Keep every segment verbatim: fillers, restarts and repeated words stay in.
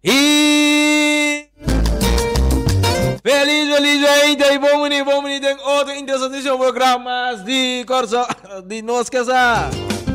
E feliz, feliz ainda e bom menino, bom menino tem outro interessante programas de Corso de Nos Casa.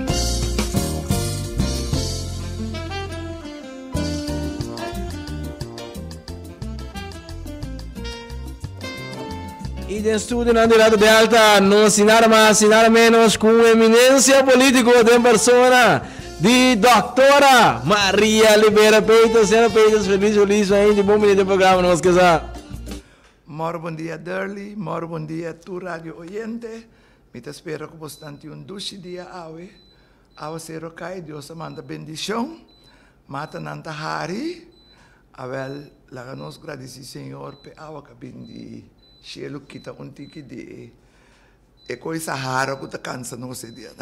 E de estudo na lado de alta, não assinar mais, assinar menos, com eminência política de persona de doutora Maria Libera Peitas. Senhora Peitas, feliz, feliz ainda, bom menino do programa, Nos Casa. Moro bom dia, Durley. Moro bom dia, tu rádio oyente. Me te espero que bastante um doce dia awe. Awe sero kai, Deus manda bendição. Mata nanta hari. Avel, laga nos gradeci, Senhor, pe awe kabindi. Cielo kita unti que de e coisa rara que tá cansa não se dia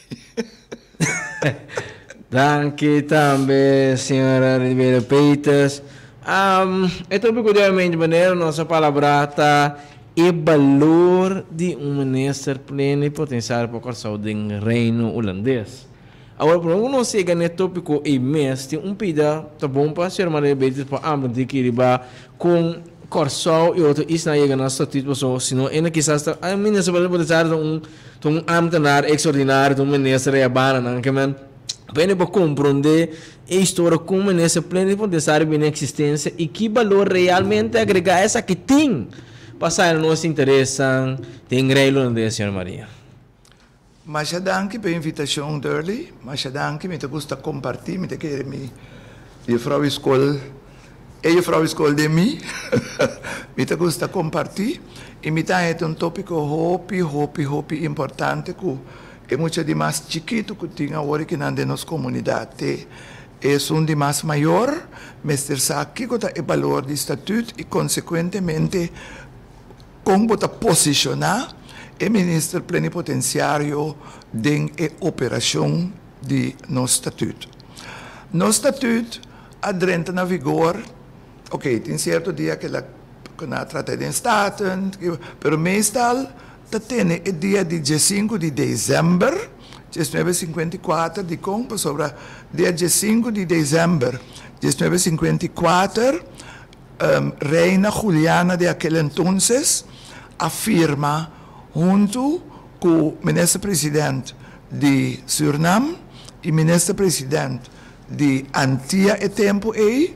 Danke também, senhora Ribeiro Peitas. Um, é tópico de de maneira nossa palavra tá e valor de um ministro plenipotenciário para o saúde do reino holandês. Agora, por não chega nesse tópico e mês, tem um pida tá bom para a senhora Maria Peitas para a de que riba com Corso e outro isso não chega na estatística, senão ainda quizás a ministra plenipotenciário um um ambtenaar extraordinário, um ministro é bana, que man bem para compreender a história como ministro plenipotenciário bem existência e que valor realmente agregar essa que tem passar nos interessa tem reino de senhora Maria. Mas danke pela invitação, Durley. Mas danke, me te gusta compartilhar, me te quer me de frau escola. E a frau escola de mim, me te gusta compartilhar e me tá é um tópico hopi, hopi, hopi importante que é muito de mais chiquito que tinha agora que na nossa comunidade. É um de mais maior, mas ter aqui que é o valor de estatuto e consequentemente como botar posicionar o ministro plenipotenciário em a operação de nosso estatuto. Nosso estatuto adrenta na vigor. Ok, tem certo dia que ela trata de staten, mas meestal, tem o dia de cinco de dezembro, mil novecentos e cinquenta e quatro, de como sobre dia cinco de dezembro de mil novecentos e cinquenta e quatro, um, Reina Juliana de aquel entonces afirma, junto com o ministro-presidente de Suriname e ministro-presidente de Antilha e Tempo aí,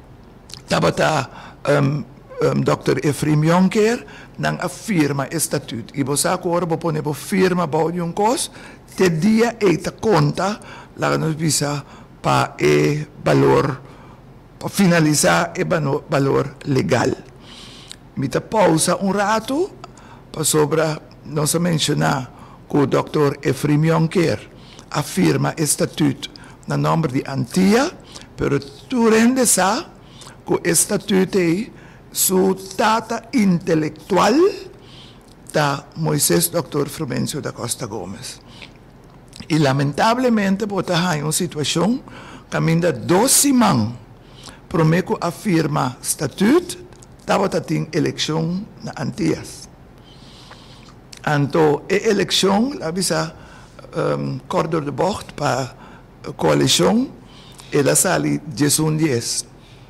Tabata um, um, doutor Efraim Jonker nang afirma estatuto. E você agora vou pôr a firma para um cos, te dia e ta conta, lá nos visa para o valor, para finalizar o valor legal. Me ta pausa um rato para sobre não se mencionar que o doutor Efraim Jonker afirma estatuto na nome de Antilha, pero tu rende sa que o estatuto é su tata intelectual da Moisés doutor Frumencio da Costa Gomes. E lamentavelmente botar em uma situação que ainda doze man prometo afirma estatuto, estava tem eleição na Antilhas. Então, a eleição, a visa um, corredor de bocht para a coalição, ela sali dez um dez.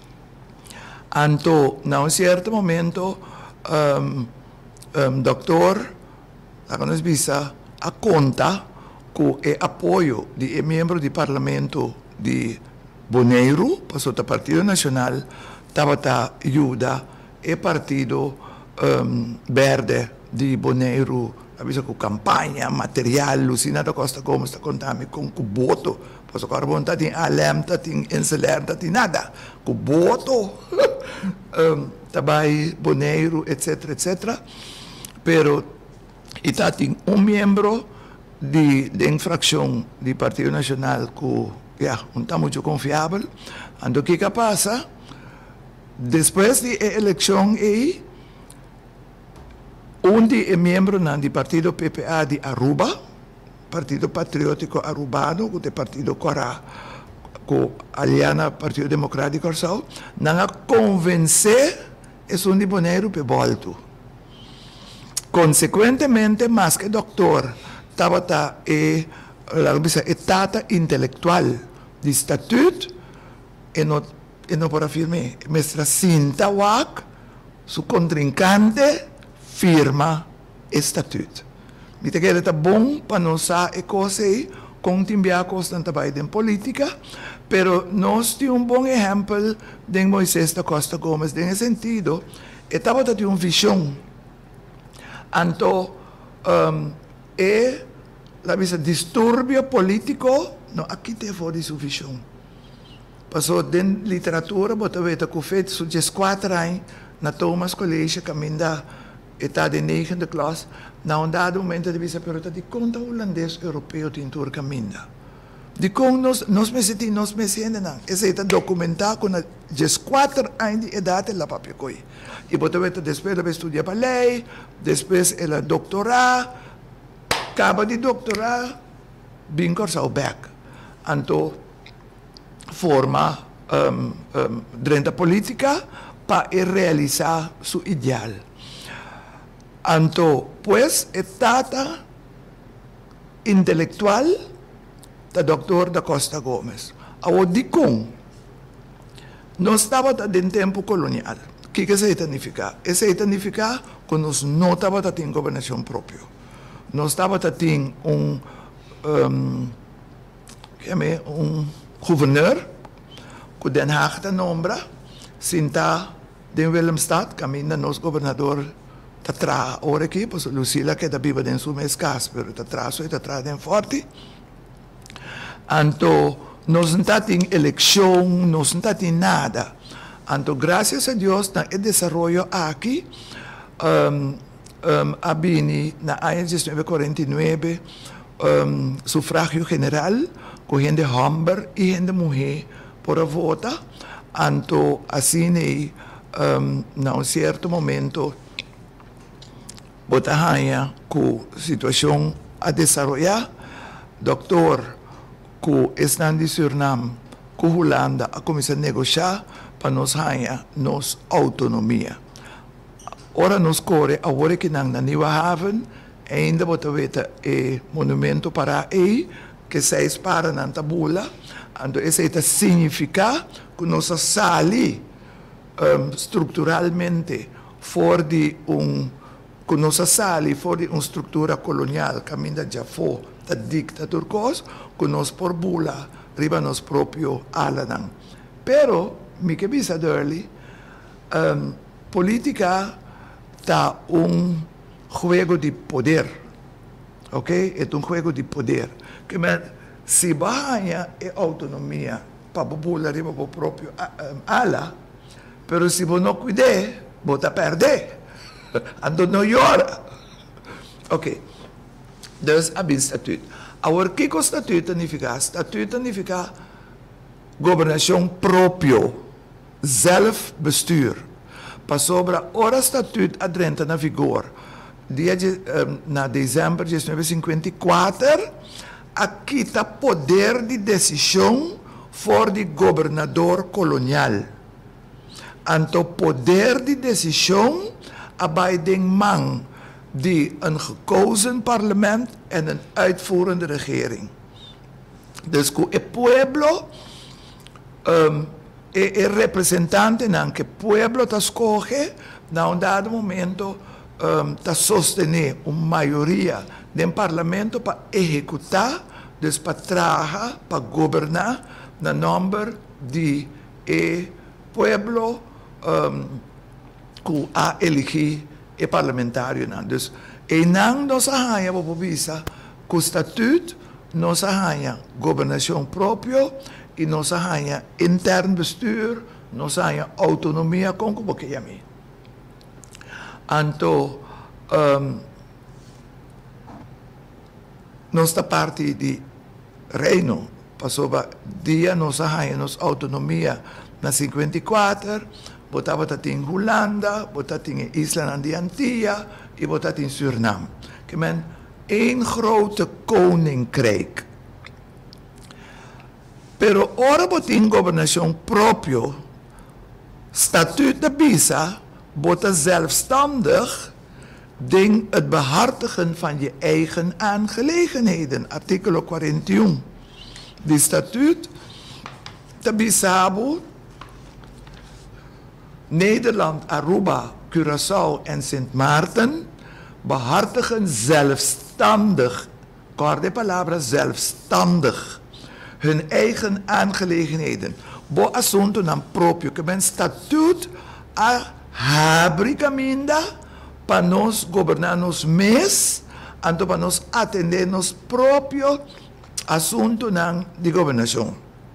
Então, em um certo momento, um, um, doutor, nos visa a conta com o apoio de membro do Parlamento de Bonaire, passou do Partido Nacional, estava a ajuda o Partido um, Verde de Bonaire, avisa com campanha, material, Lucina da Costa Gomes está contando com o voto. Pois agora não tem alem, não tem enceler, não tem nada. Com voto, um, também Bonaire, etc, etcétera. Pero, e tem um membro de, de infração do Partido Nacional que yeah, não está muito confiável. Então, o que que passa? Depois da eleição, aí, um de membro do Partido P P A de Aruba, Partido Patriótico Arubano, que é o Partido Corá, com a Aliança Partido Democrático Sul, não convencer esse um de Bonaire para volta. Consequentemente, mais que o doutor estava a etapa intelectual de estatuto, e não e não para firme. Mestra Sinta Wak, su contrincante, firma estatuto. Mi te queda bom para não sa e coisa aí, com timbia constante vai em política, pero nós temos um bom exemplo de Moisés da Costa Gomes, nesse sentido, estava tendo uma visão, então, um, e la visa distúrbio político, no, aqui te fora sua visão. Passou de literatura, botou veta que fez su quatro anos na Thomas College, caminho está de negende classe, na um dado momento de visa pergunta de conta holandês europeu de tour caminho. De como nós nós me senti nós me senti não, esse está documentado com quatro anos de idade lá para coi. E botou veta depois ela estudar para lei, depois ela doutorado, acaba de doutorado, bem cursado back, então forma um, um, dentro da política para realizar seu ideal. Então, pues, etata intelectual da doutor da Costa Gomes. Ao dicom, não estava em tempo colonial. O que isso significa? Isso significa que nós não estávamos em governação própria. Nós estávamos em um, um, um governador, que Den Haag te nombra, Sinta de Willemstad, caminha nosso governador te tra ora aqui, pois Lucila que da viva dentro do escasso, pero te tra so e te tra den forte. Então, nós não está em eleição, nós não está em nada. Então, graças a Deus, na desenvolvimento aqui, um, um, a Bini, na ano de mil novecentos e quarenta e nove, um, sufrágio general, com gente homem e gente mulher, por a vota, então, assim, um, num certo momento, botahaya com a situação a desenvolver, doutor, que está em Suriname, com a Holanda, a começar a negociar para nós ganhar nossa autonomia. Ora, nós corre, agora que na New Haven, ainda botaveta é monumento para aí, que se espara na tabula, então isso significa que nós saímos um, estruturalmente fora de um, que nós saímos fora de uma estrutura colonial, caminho já foi da ditadura, que nós por bula, riba nós próprio alanan. Pero, mi que bisa dirli, um, política está um jogo de poder, ok? É um jogo de poder. Que se banha é autonomia para a população riba para o próprio um, ala, pero se você não cuidar, você vai perder. Então não llora. Ok. Dus a bin statuut. Agora, o que o estatuto significa? Estatuto significa governação próprio, zelfbestuur. Para sobre o estatuto adrenta na vigor, dia de, um, na dezembro de mil novecentos e cinquenta e quatro, aqui está poder de decisão for de governador colonial. Então, poder de decisão abai den man die een gekozen parlement en een uitvoerende regering. Dus el pueblo um, è il rappresentante anche il pueblo ta escoge na un dado momento um, ta sostener una mayoría del parlamento para ejecutar, dus para trabajar, para gobernar na nombre de el pueblo um, que ha elegido e parlamentário não. Dus, e não nós arranha para visa com o estatuto, nós arranha governação própria e nós arranha interno bestuur, nós arranha autonomia com o que é mim. Então, um, nossa parte de reino, passou dia nós arranha nossa autonomia na cinquenta e quatro, botava em Holanda, botava em Isla de Antilla e botava em Suriname. Que men één grote koninkrijk. Pero ora bot in governação próprio, statuut de Bisa, bota zelfstandig ding het behartigen van je eigen aangelegenheden. Artikel quarenta e um. Die statuut de Bisabo Nederland, Aruba, Curaçao en Sint Maarten behartigen zelfstandig, de palabra zelfstandig, hun eigen aangelegenheden. Bo asunto nan propio, que ben statuut a habri caminda para nos gobernarnos mes, anto para nos atendernos propio asunto nan de gobernación.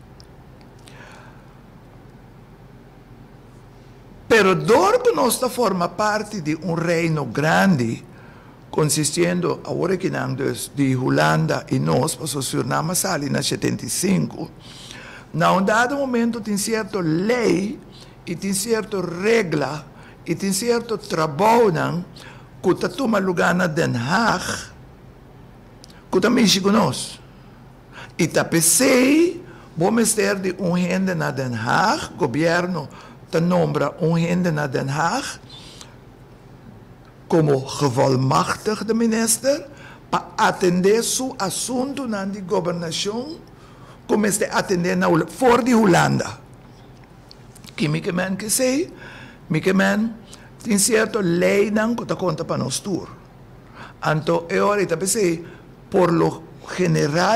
Pero dor que nós forma parte de um reino grande, consistindo, agora que não, de Holanda e nós, para Suriname sali na setenta e cinco, num dado momento tem certa lei e tem certa regra e tem certo trabalho que está toma lugar na Den Haag, que está mexe conosco. E está pensei, vamos ter de um gente na Den Haag, governo te nombra um gente na Den Haag como gevolmachtigde minister para atender seu assunto na de governação, como este atender na voor de Holanda. Que me que men que sei, me que men tem certo lei não que te conta para nós tour. Então eu ahorita pensei, por lo general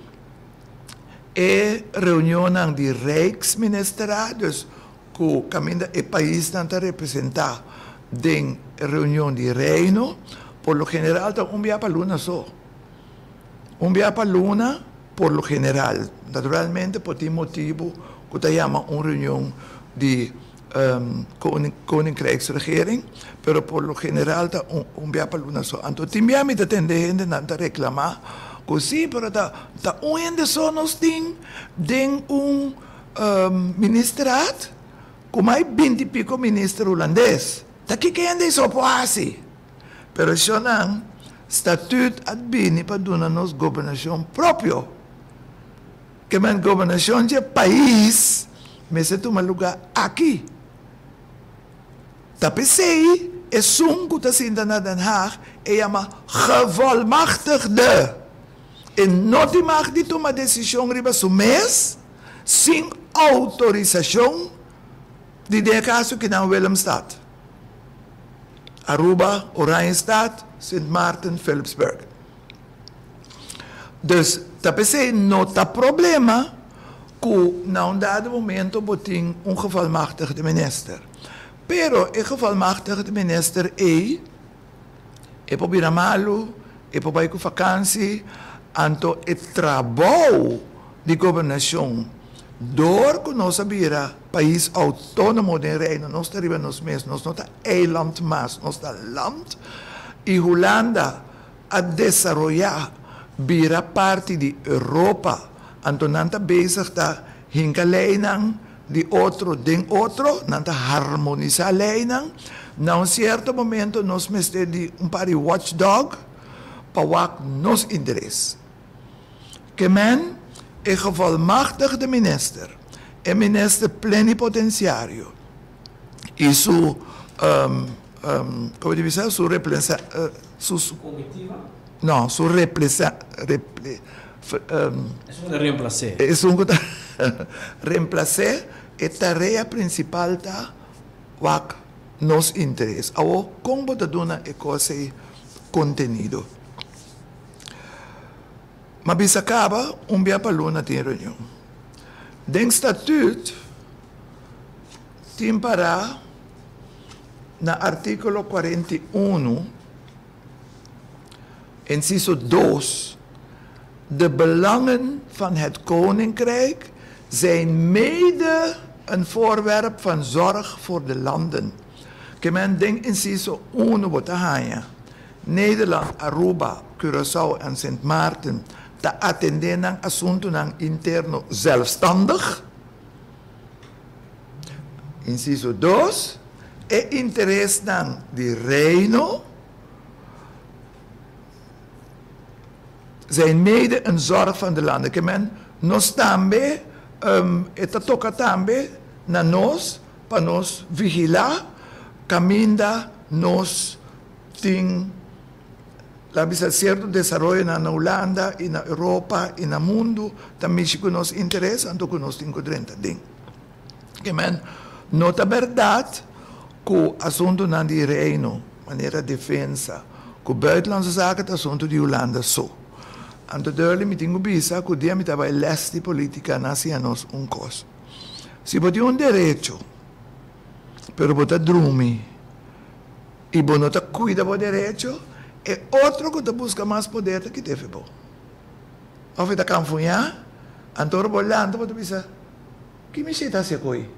é reunião de Rijksministeriados que caminha o país tenta representar em reunião de reino, por lo general está um dia para luna só. Um dia para luna, por lo general. Naturalmente, por tem motivo que te chama uma reunião de um, koninkrijksregering, pero por lo general está um, um dia para luna só. Então, tem me te atender gente não te reclamar, que sim, pero tá tá um gente só nós tem den um, um ministrado, como há vinte e pico ministros holandês. Daqui que ainda isso pode. Pero isso não, estatuto adbini para dar-nos governação própria. Que a governação de país, mas se toma lugar aqui. Tapi sei, é som que está sendo na Den Haag, é chama gevolmachtigde. E não te mag de tomar decisão riba su mês, sem autorização de de caso que não Willemstad. Aruba, Oranjestad, Sint Maarten, Philipsburg. Dus, dat is não tá problema que, num dado momento, botem um gevolmachtigde minister. Pero, o gevolmachtigde minister é, é para vir malo, é para ir com vakantie, então, o trabalho de governação, door que nós vira país autônomo de reino, nós estamos nos mesmos, nós não está eiland mais, nós está land, e Holanda a desenvolver vira parte de Europa, então não está bezig tá hinka leinan de outro den outro, não está harmonizar leinan, num certo momento nós mestre de um par de watchdog para nos interesse. Que men é gevolmachtigde minister, é minister plenipotenciário. E su, um, um, como deve ser, su representação, uh, su, su Comitiva? Não, su representação, repre, um, é um reemplacer. É um reemplacer é tarefa principal da wak nos interesse. Ao como da dona é coisa conteúdo. Mas bisa acaba, um dia para luna tem reunião. Den estatuto, tem para, na artículo quarenta e um, inciso dois, de belangen van het koninkrijk zijn mede een voorwerp van zorg voor de landen. Que men denkt inciso uno wat haya. Nederland, Aruba, Curaçao en Sint Maarten te atender ng asunto ng interno zelfstandig. Inciso dos, e interesse ng di reino zijn mede een zorg van de landen. Que men nos tambe, um, eta toca tambe na nos, pa nos vigilar, caminda nos ting labis a certo desarrollo na Holanda, e na Europa, e na mundo, também que nos interessa, então que nos tem que ding. Que men, nota verdade, com assunto na di reino, maneira defesa, com buitenlandse zaken, het assunto di Holanda zo. En de duidelijk met ingo bisa, que dia met abai lesti politica nacionals un cos. Si poti un derecho, pero bota drumi, e bonota cuida do derecho, e outro que busca mais poder do que deve bom. Of je dat kan funhar, antoro bolando, pode pensar, que me chita se coi?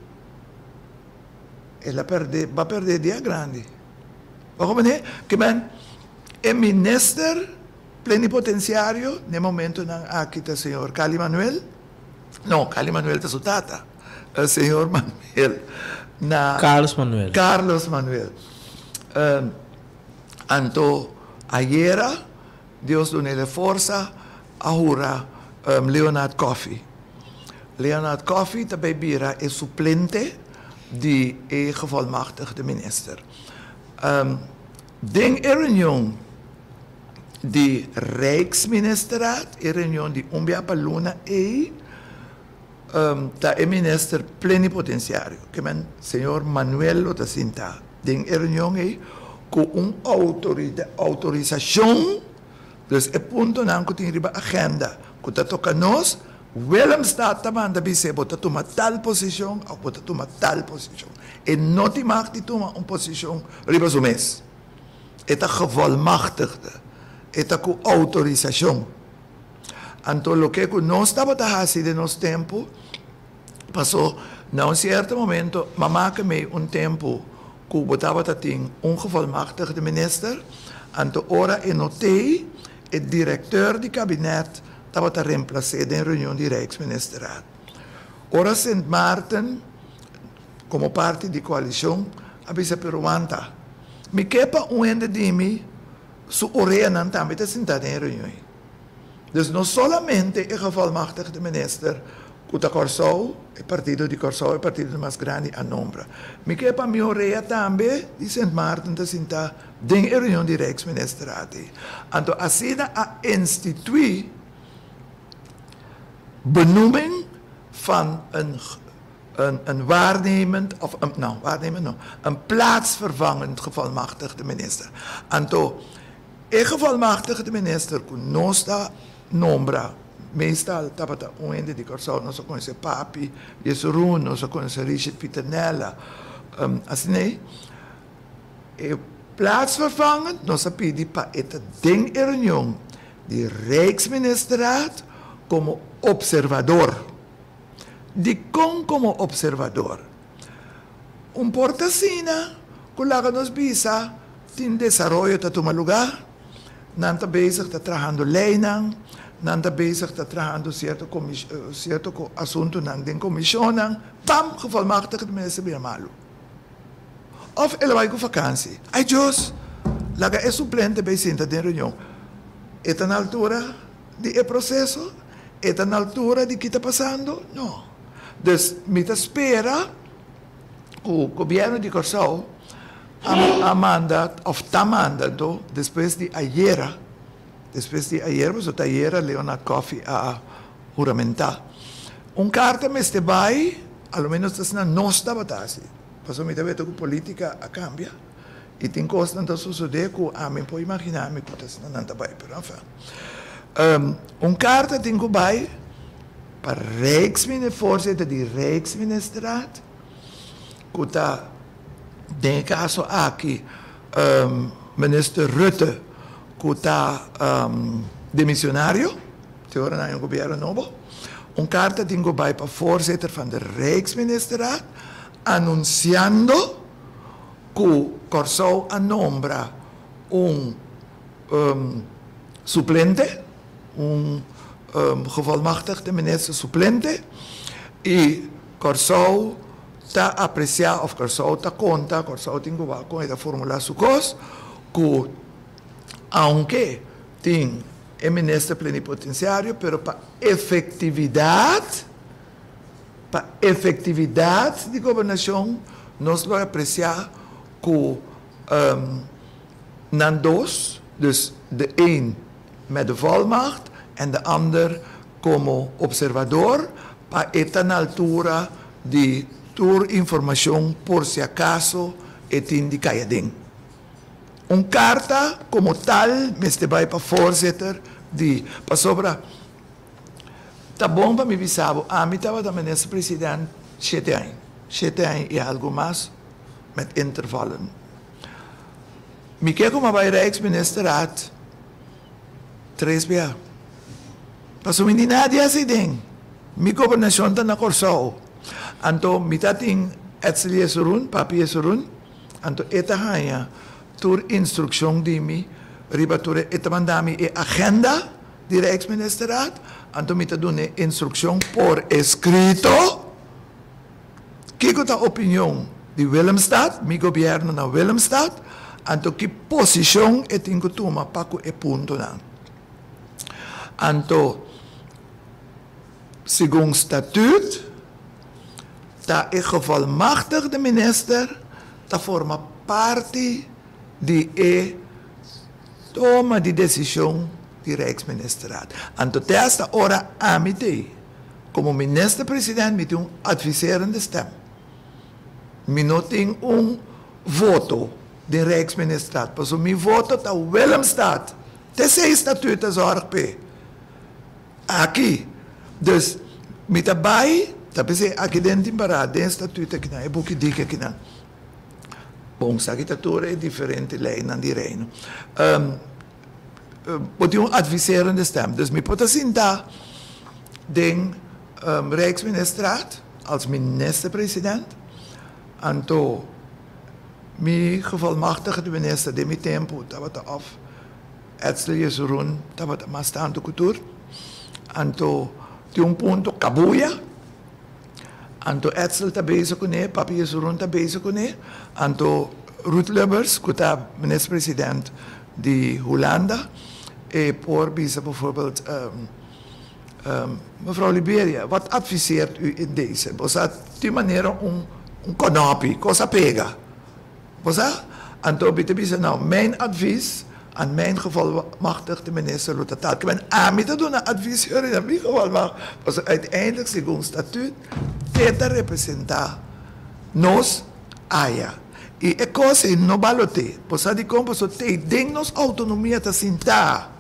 Ela perde, vai perder dia grande. Waarom nee? Que men, é minister plenipotenciário, no momento não aqui está o senhor Cali Manuel, não, Cali Manuel está sua tata, o senhor Manuel, na Carlos Manuel. Carlos Manuel. Um, anto ayer, Deus deu-lhe força, ahora um, Leonard Coffey. Leonard Coffey também vira é suplente de é gevolmachtigde minister. Um, den er reunião de Rijksministeraat, er reunião de Umbia Paluna e um, da é minister plenipotenciário, que é o senhor Manuel Otacinta. Den er reunião é com uma autorização, dus é ponto não que tem riba agenda, que está tocando nós, Willem staat também da bise, bota tomar tal posição, ou bota tomar tal posição. E não te mag die tomar uma posição riba zo mês. É a gevolmachtigde, é a com autorização. Então, o que nós estava fazendo de nosso tempo, passou, num certo momento, mamá que me um tempo, que botava tem um gevolmachtigde minister, então, ora eu notei, o diretor de gabinete estava a reemplaçar em reunião de Rijksministeraat. Ora, Saint Maarten, como parte da coalição, avisa peruanta. Me quepa um ende de mim, su orelha não também está sentada em reunião. Dus não somente o gevolmachtigde minister, que o Corsou, o partido de Corsou, o partido mais grande a nombra. Me quepa minha orelha também, de Saint Maarten está sentada em reunião de Rijksministeraat. Então, assim a instituir benoeming van een, een, een waarnemend, of een, nou, waarnemend, no, een plaatsvervangend gevolmachtigde minister. En toen, een gevolmachtigde minister, que nós está nombra, meestal, tapata, um ende de Corsou, nós conhece Papi, Jesurun, nós conhece Richard Pitternella, um, assim, nee, e plaatsvervangend, nós pedi para esta ding reunião de Rijksministeraat como observador. De com como observador. Um portacina, que lá nos visa, tem desenvolvimento está tomando lugar, não está bezig, está trabalhando leiding, não está bezig, está trabalhando certo, certo assunto na den comissão, pam, gevolmachtigde de minister bem malo. Of ele vai com vakantie. Ai, Deus, lá é suplente bem senta de reunião. Está na altura do processo? Está na altura de que está passando? Não. Dus, me espera o governo de Corsou a manda, ou está mandando, depois de ayer, depois de ayer, mas o ayer Leonard Coffey a juramentar. Um carta me este vai, ao menos na nossa batase. Passou me deve ter que política a cambia. E tem coisas que não suceder que a mim pode imaginar me que está não está bem, pero enfim. Um, um carta tem que vai para Rijksminister, voorzitter de Rijksministeraat, que está, em caso aqui, um, minister Rutte, que está um, demissionário, agora não é um governo novo. Um carta tem que vai para o voorzitter van de Rijksministeraat, anunciando que Corsou anombra um, um suplente, um, um gevolmachtigde minister suplente, e Corsou está a apreciar, of Corsou está conta, Corsou tem que vai com ele formular sua coisa, que, aunque tem o ministro plenipotenciário, pero para efetividade, para efetividade de governação, nós vamos apreciar que um, na dois, dus de een met de volmacht en de ander como observador, para estar na altura de ter informação por si acaso e indica ding. Een carta como tal, mister vai para voorzitter, die, pas sobra, tá bom para me bisabo, a mim estava da minister-president, sete anos, sete anos e algo mais, met intervallen. Me quer como vai Rijksministeraat, três jaar. Pas om in die nadia se ding, mi governação tá na Corsau, anto mi tating etseli esurun, papi esurun, anto eta haya, tur instrucção de mi, riba tur eta mandami e agenda di Rijksministeraat, anto mi ta dune instrucção por escrito, kiko ta opinião di Willemstad, mi governo na Willemstad, anto que posição e tingo toma paco e punto na. Anto, segundo statuut, ta e gevolmachtigde minister, ta forma parte di e toma di decisão di Rijksministeraat. Anto testa ora amite, como minister-president, mi tem um adviserende stem. Mi não tem um voto de Rijksministeraat. Pas o mi voto ta Willemstad. Te sei statuut as orpe. Aqui. Dus, mi tabai, tapi se aqui dentro para den statuut aqui na, e buki dica aqui na. Bom, sa agitatura é diferente lei na di reino. Um, Pode um adviserende stem. Dus mi pota sinta den um, Rijksministeraat als minister-president. Anto, mi gevolmachtigde minister de mi tempo, dat wat af, etsel je zo'n, dat wat maar staan de cultuur. Anto, die un punto kabuya. Anto, etsel ta bezig kone, papi je zo'n ta bezig kone. Anto, Ruud Lubbers, kuta minister-president di Hollanda. E por bisa bijvoorbeeld, um, um, mevrouw Liberia, wat adviseert u in deze? Was dat die manier om een konopie, cosa pega? Was dat? En toen bieden ze nou mijn advies aan mijn gevolmachtigde minister Lutatal. Ik ben aan me te doen een advies aan mijn gevolmachtigde. Was uiteindelijk, según statuut, teta representa nos aya. E é coisa no balote. Posa di como so te ding nos autonomie te sinta.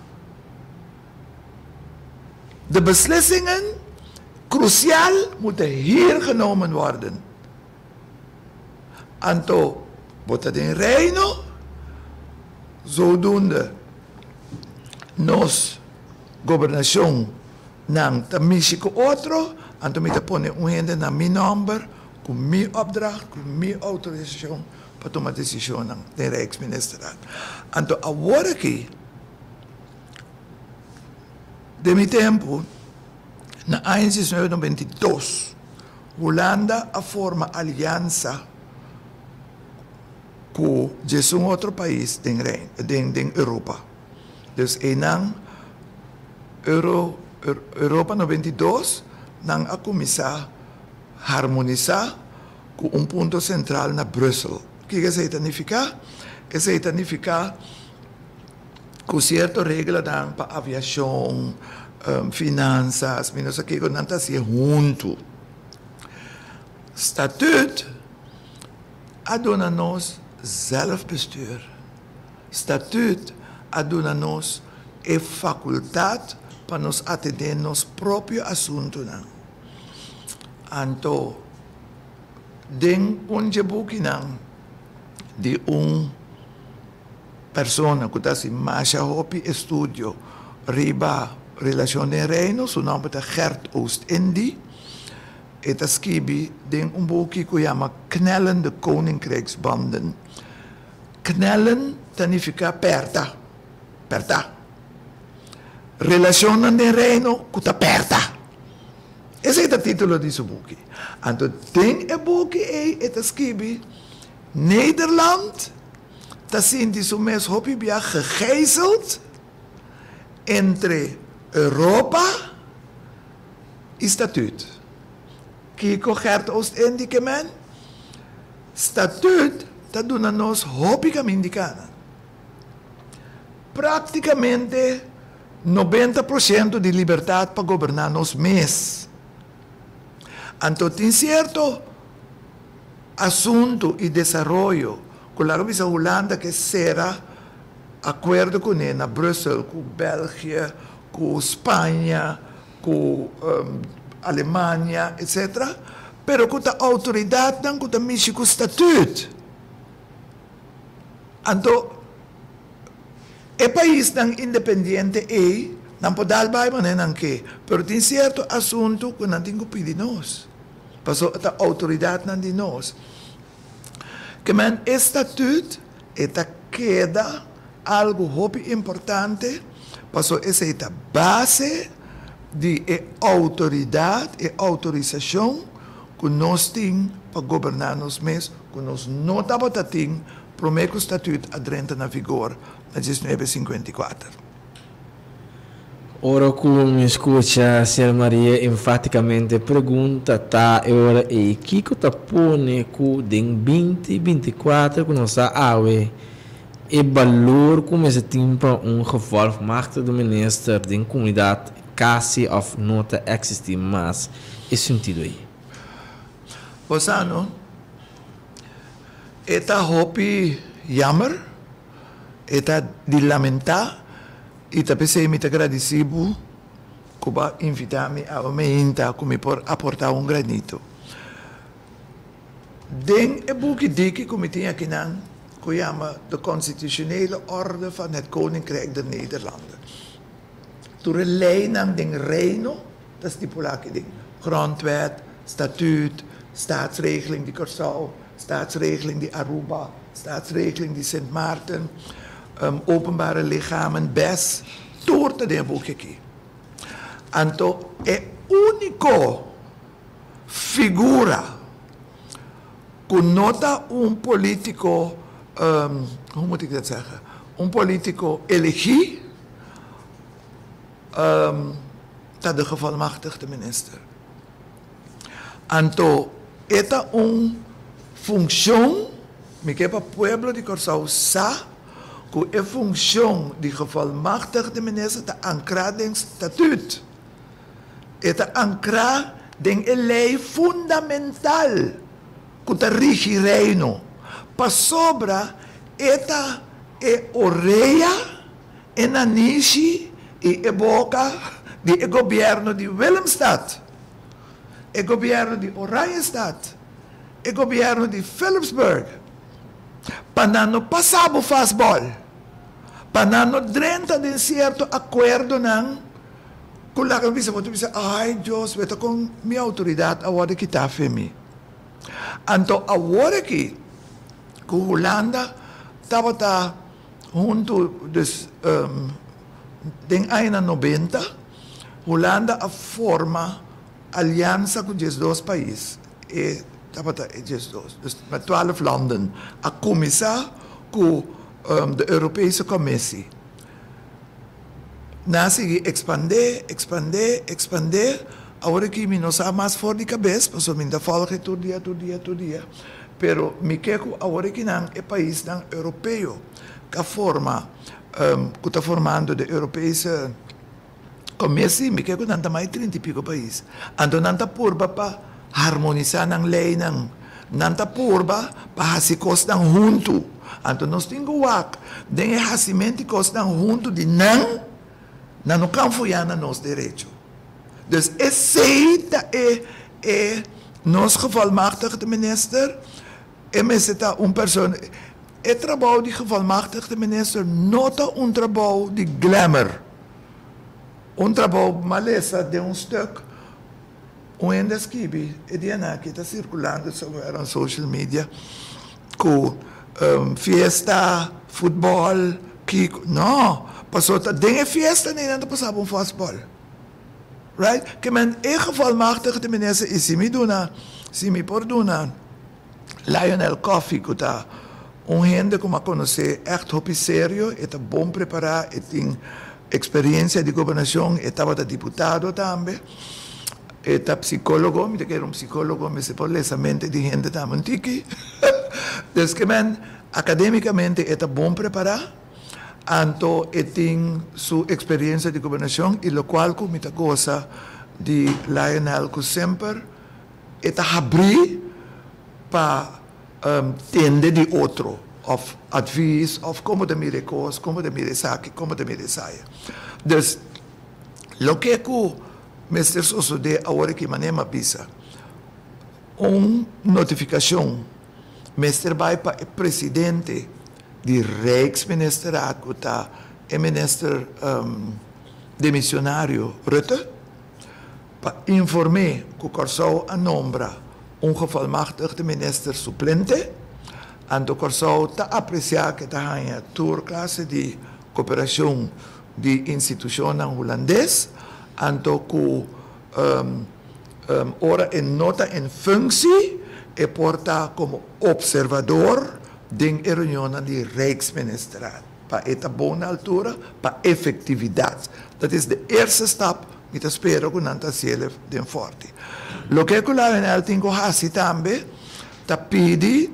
De beslissingen, cruciaal, moeten hier genomen worden. Anto, wordt het in reino, zodoende nos gobernación nang tamishiko otro, anto mi te pone un gente na mi number, con mi opdracht, con mi autorisación, para tomar decisión ng de Rijksministeraat. Anto, ahora que de mi tempo, na mil novecentos noventa e dois, Holanda a forma aliança com um outro país em Europa. Dus enang Euro, Europa noventa e dois, nang a começar a harmonizar com um ponto central na Brussel. O que é significa? É significa com certa regra para aviação, um, finanças, menos aqui que não está se junto. Statuut adona nos zelfbestuur. Statuut adona nos e facultad para nos atender nos próprio assunto. Anto, den un jebuki nang de un persona que está sin masha hopi estudio riba relación de reino, su nombre es Gert Oost-Indie. Het is skibi den un boekje que llama Knellende Koninkrijksbanden. Knellen significa perta, perta. Relación de reino que perta. Ese es el título de su boekje. En den e boekje het is skibi Nederland, dat zijn die zo mes hopi bia gegijzeld entre Europa en statuut. Kiko Gert Oost-Indie men, statuut, dat doen nos hopi kam indicana. Praticamente noventa por ciento de libertad para gobernar nos mes. Entonces, tem certo assunto e desarrollo con la Rubisa Holanda che c'era accordo con a Brussel, con België, con Spagna, con um, Alemania, eccetera, però con l'autorità non con il statuto. Anto, il paese non indipendente è, non può dare ma non anche, però in certo assunto che non tengo più di noi. Perché l'autorità non di noi. Che men il statuto è queda algo molto importante, perché è la base di autorità e autorizzazione che noi abbiamo per governare nos mesmos, que nós não estamos tendo para o estatuto adrenta na vigor na mil novecentos e cinquenta e quatro. Ora come escucha, Sra. Maria enfaticamente pergunta tá ora e Kiko tá pone ku den vinte vinte e quatro ku nossa awe e valor como se timpa um gevolg macht do minister den comunidade quase of nota existir mas é sentido aí. Bosano, eta hopi jammer, eta di lamentar, e também me agradecido por invitar-me a uma inta como por aportar um granito. Den e boekje dikke comité aqui nan, que chama de constitutionele orde van het Koninkrijk der Nederlanden. Door een lijn den reino, dat stipulat ding, grondwet, statuut, staatsregeling die Curaçao, staatsregeling die Aruba, staatsregeling die Sint Maarten, um, openbare lichamen, B E S, torta de boekje. Anto è unico figura con nota un politico, um, hoe moet ik dat zeggen, un politico elegi, um, dat de gevolmachtigde minister. Anto, esta un función, mi que pa pueblo de Curaçao sa, que é função de gevolmachtigde minister te ancrar em statuut. É te ancrar em lei fundamental que te rige reino. Para sobra, esta é orelha, é nanishi e é boca do governo de Willemstad, é governo de Oranjestad, é governo de Philipsburg. Para não passar o fastball, para não drenta de certo acordo não, com lá que você pode dizer, ai Deus, veja com minha autoridade agora que está femi. Então agora que a Holanda estava tá junto dos um, den anos noventa, Holanda a forma aliança com os dois países. E estava tá os dois, met twaalf landen, a começar com um, a Europese Commissie. Na seguir expandir, expandir, expandir, agora que me não sabe mais fora de cabeça, porque me ainda fala que todo dia, todo dia, todo dia. Pero me quero agora que não é país não europeu, que a forma um, que está formando de Europese Commissie, me quero não mais trinta e pico países. Então não está purba para harmonizar não lei não, não está purba para fazer coisas não junto. Então nós temos o ac, tem o fazimento de coisas não junto de não, não não confiar no nosso direito. Então, esse é é nosso gevolmachtigde minister, e me está uma pessoa, o trabalho de gevolmachtigde minister nota um trabalho de glamour, um trabalho maleza de um stuk, um ainda escreve, e de ana que está circulando sobre a social media, com um, fiesta, futebol, kiko, não, passou a ter fiesta nem nada passava um futebol. Right? Que men in gevolmachtigde minister is me dona, si me por dona. Lionel Coffey, que tá um gente como a conhecer, echt hopi sério, é tá bom preparado, é tem experiência de governação, é tava da deputado também, é tá psicólogo, me quero um psicólogo, me se pode ler essa mente de gente também tiki. Des que men academicamente é tá bom preparado. Anto e tem sua experiência de governação, e o qual com muita coisa de Lionel que sempre está abrir para um, tender de outro, of advies, of como de mire coisas, como de mire saque, como de mire saia. Dus, lo que eu, mister Soso de agora que manema pisa, uma notificação, mister vai para o presidente do Rijksministeraat, que está o minister um, demissionário Rutte, para informar que o Corsau a nombra um gevolmachtigde minister suplente, en o Corsau está apreciar que está a tour classe de cooperação de instituição holandês, en o que um, um, ora em nota em functie e porta como observador de reunião do Rijksministeraat. Para esta boa altura, para efetividade. Dat is de eerste stap, que eu espero que não seja de forte. Lo que eu lá em tenho assim também, está pedi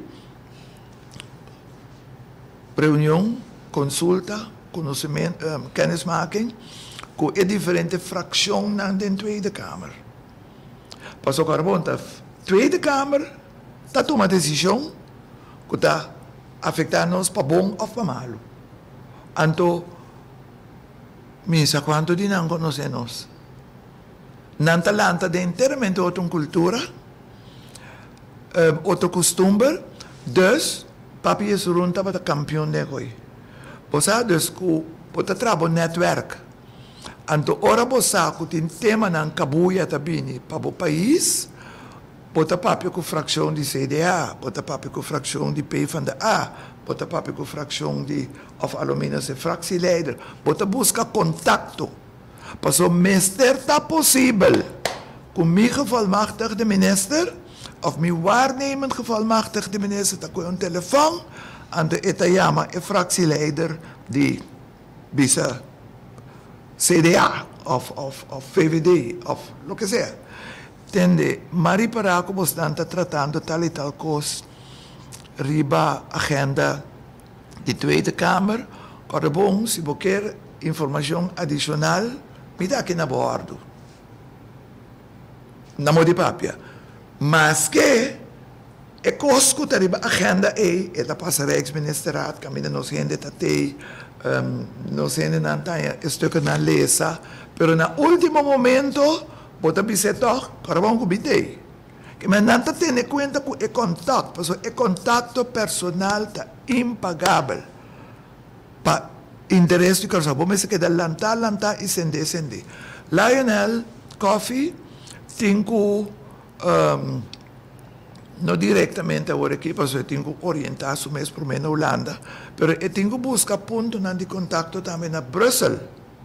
reunião, consulta, conhecimento, um, kennismaking, com a diferente fração na Tweede Kamer. Pas ook arbon, de Tweede Kamer, dat toma decisão, que está afetando nos para bom ou para malo. Anto, misa quanto di non conoscono. Nanta lanta de inteiramente outra cultura, um, outra costume, dus, papi is rond para campeão de goi. Bosa dus ku, pota trabo network. Anto ora bosa ku tin tema nan kabuya tabini para o país, bota papi com fração de C D A, bota papi com fração de P van de A, bota papi com fração de of alumínio se fractieleider, bota busca contacto. Pas o meester está possível, com mi gevolmachtigde minister, of mi waarnemend gevolmachtigde minister, dat kon een telefoon aan de Italiama en fractieleider die bisa C D A of, of, of V V D of lo que sea. Tende, Mari Paraco bastante tratando tal e tal cosa, riba agenda de Tweede Kamer, correbon, se qualquer informação adicional, me dá aqui na bordo. Na modi papia. Mas que é coisa que riba agenda é, é da passa Rijksministeraat, camina nos gente tatei, um, nos gente na tanha, stukken na lesa, pero na último momento, bota biseto, carabão com bitei. Que mas não tem conta com o contato, porque o contato personal está impagável. Para interesse de carabão, vamos dizer que da lanta, lanta e sende, sende. Lionel Coffee, tenho, um, não diretamente agora aqui, porque eu tenho orientado o mês para na Holanda, mas eu tenho buscar ponto de contato também na Brussel.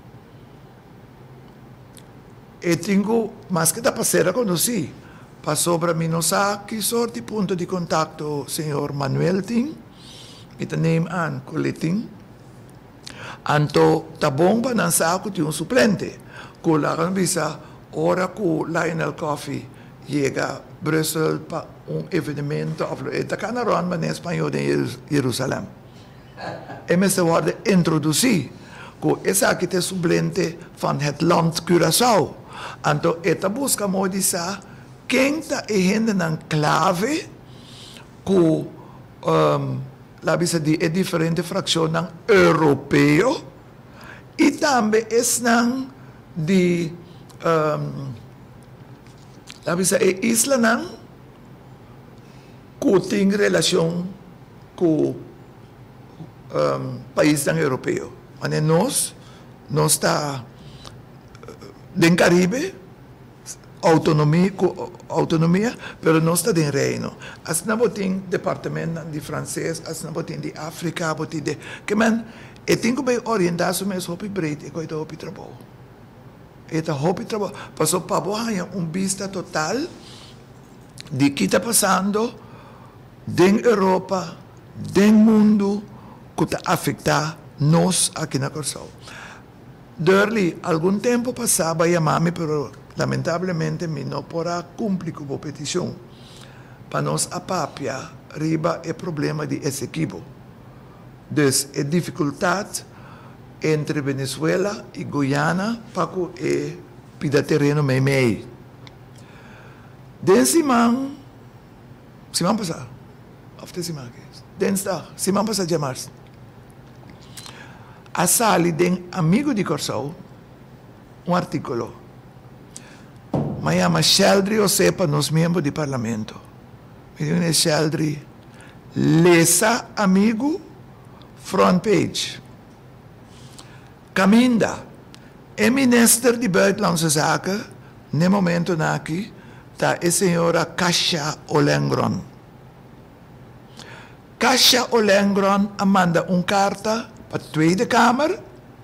E tenho, mas que da passera conosci, passou para mim, não sabe que sorte de ponto de contato o senhor Manuel tem, e te name an, que ele tem. Então, tá bom para não saber que tem um suplente. Que lá kan visa, ora que Lionel Coffee chega a Brussel para um evento, e tá cá na ronda em espanhol em Jerusalém. E me se worden introduzir, que esse aqui é suplente van het land Curaçao. Então, esta busca modificar quem está em na clave que um, la bisa di é diferente fração ng europeu e também é nang di um, la bisa é isla nang que tem relação com um, país ng europeu. Mas nós nós está den Caribe, autonomia, autonomia, pero não está em reino. As não botem departamento de francês, as não botem de África, botem de que man, eu tenho bem orientado mas hopi breed, eu estou hopi trabalho. Eu estou hopi trabalho, passou para boa um vista total de que está passando den Europa, den mundo que está afetando nós aqui na Corsau. Durli, algum tempo passava a chamar-me, pero lamentavelmente me não porá cumprir com a petição. Para nós a papia, riba é problema de esse equipo. Dus é dificuldade entre Venezuela e Guiana para que é pida terreno meio meio. Desse man, se man passar, of de Simakis. Dinsdag, Simão passa a chamar-se. A sali den amigo de Corsau, um artículo. Mas chama Sheldry Osepa nos membros do parlamento. Me diz Sheldry, lesa amigo, front page. Caminda, é ministro de Buitenlandse Zaken, no momento aqui, está a senhora Kasia Ollengren. Kasia Ollengren manda uma carta para a Tweede Kamer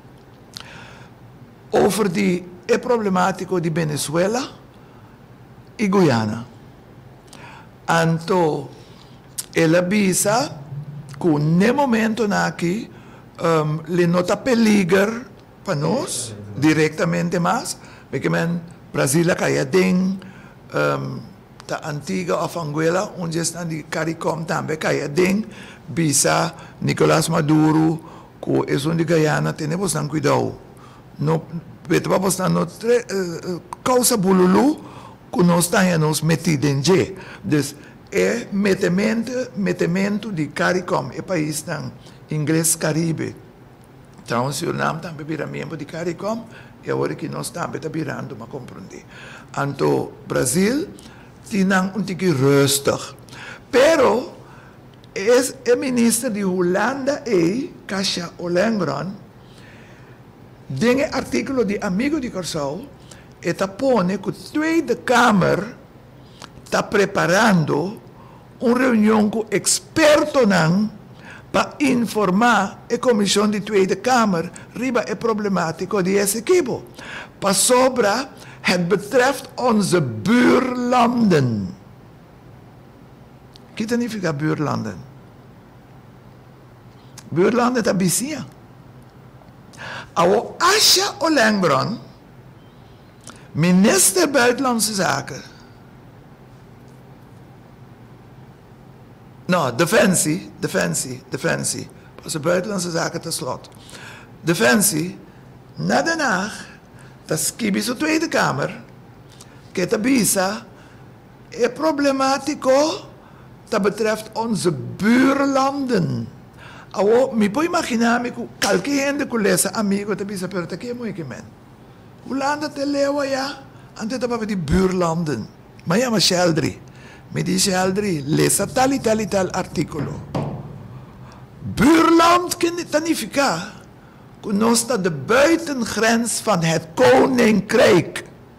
over die é problemático de Venezuela e Guyana. Então, ela avisa que no momento aqui, um, le nota peligro para nós, diretamente mais, porque man, Brasil cai dentro um, da antiga of Angola, onde está de CARICOM também cai dentro, visa Nicolás Maduro, que é onde Guyana, temos que cuidado. No, Beto vamos a no tre, uh, causa bululu que nós estamos metidos em G. Então, é metimento, metimento de CARICOM, é país tão inglês Caribe. Então, o Suriname também vira membro de CARICOM, e agora que nós também estamos virando, mas compreender. Então, Brasil tem um tique rustig. Pero, é o ministro de Holanda, e Kasia Ollengren, den artículo de Amigo de Corsau, está pone que a Tweede Kamer está preparando uma reunião com expertos para informar a Comissão de Tweede Kamer riba é problemático de esse equipo. Para sobre, het betreft onze buurlanden. O que significa buurlanden? Buurlanden é a vizinha. Ao Kasia Ollengren, minister Buitenlandse Zaken. Não, Defensie, Defensie, Defensie. Pas de Buitenlandse Zaken tenslotte. Defensie, na daarna, dat skibis de Tweede Kamer, que tabisa, é problemático, dat betreft onze buurlanden. Awo, mi puoi immaginarmi che qualche gente con lesa amico ti bisa per te che mo che men. Holanda te lewa ja, ante te papi di buurlanden. Ma ja ma Sheldry. Mi dice Sheldry, lesa tali tali tal articolo. Buurland significa che non sta de buitengrens van het koninkrijk.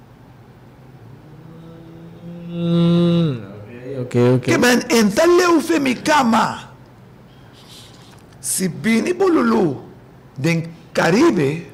Mm, ok, ok, ok. Che men in te leufe mi kama. Si bini bolulu den Caribe,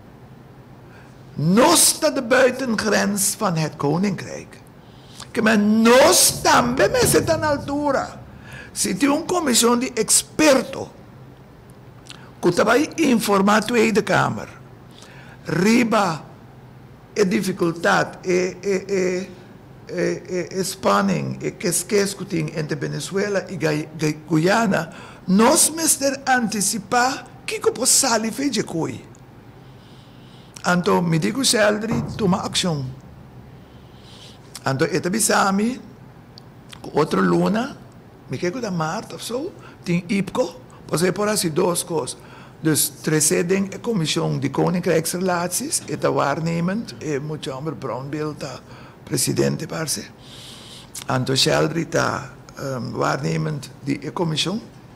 nos sta de buitengrens van het koninkrijk. Que men nos tambe me setan altura. Si ti un comissão de experto que vai informar a Tweede Kamer riba e dificuldade e e e e e spanning e keskuting entre Venezuela e Guyana. Nós mister antecipar que que posso sair feijão coi. Então me digo Sheldry toma ação. Então esta bisami outra luna me quero da março ou so tem ipco você por assim duas coisas. Dus trecedem a comissão de koninkrijksrelaties eta waarnemend e moet jammer Brownbill ta presidente parce. Então Sheldry ta um, waarnemend die comissão.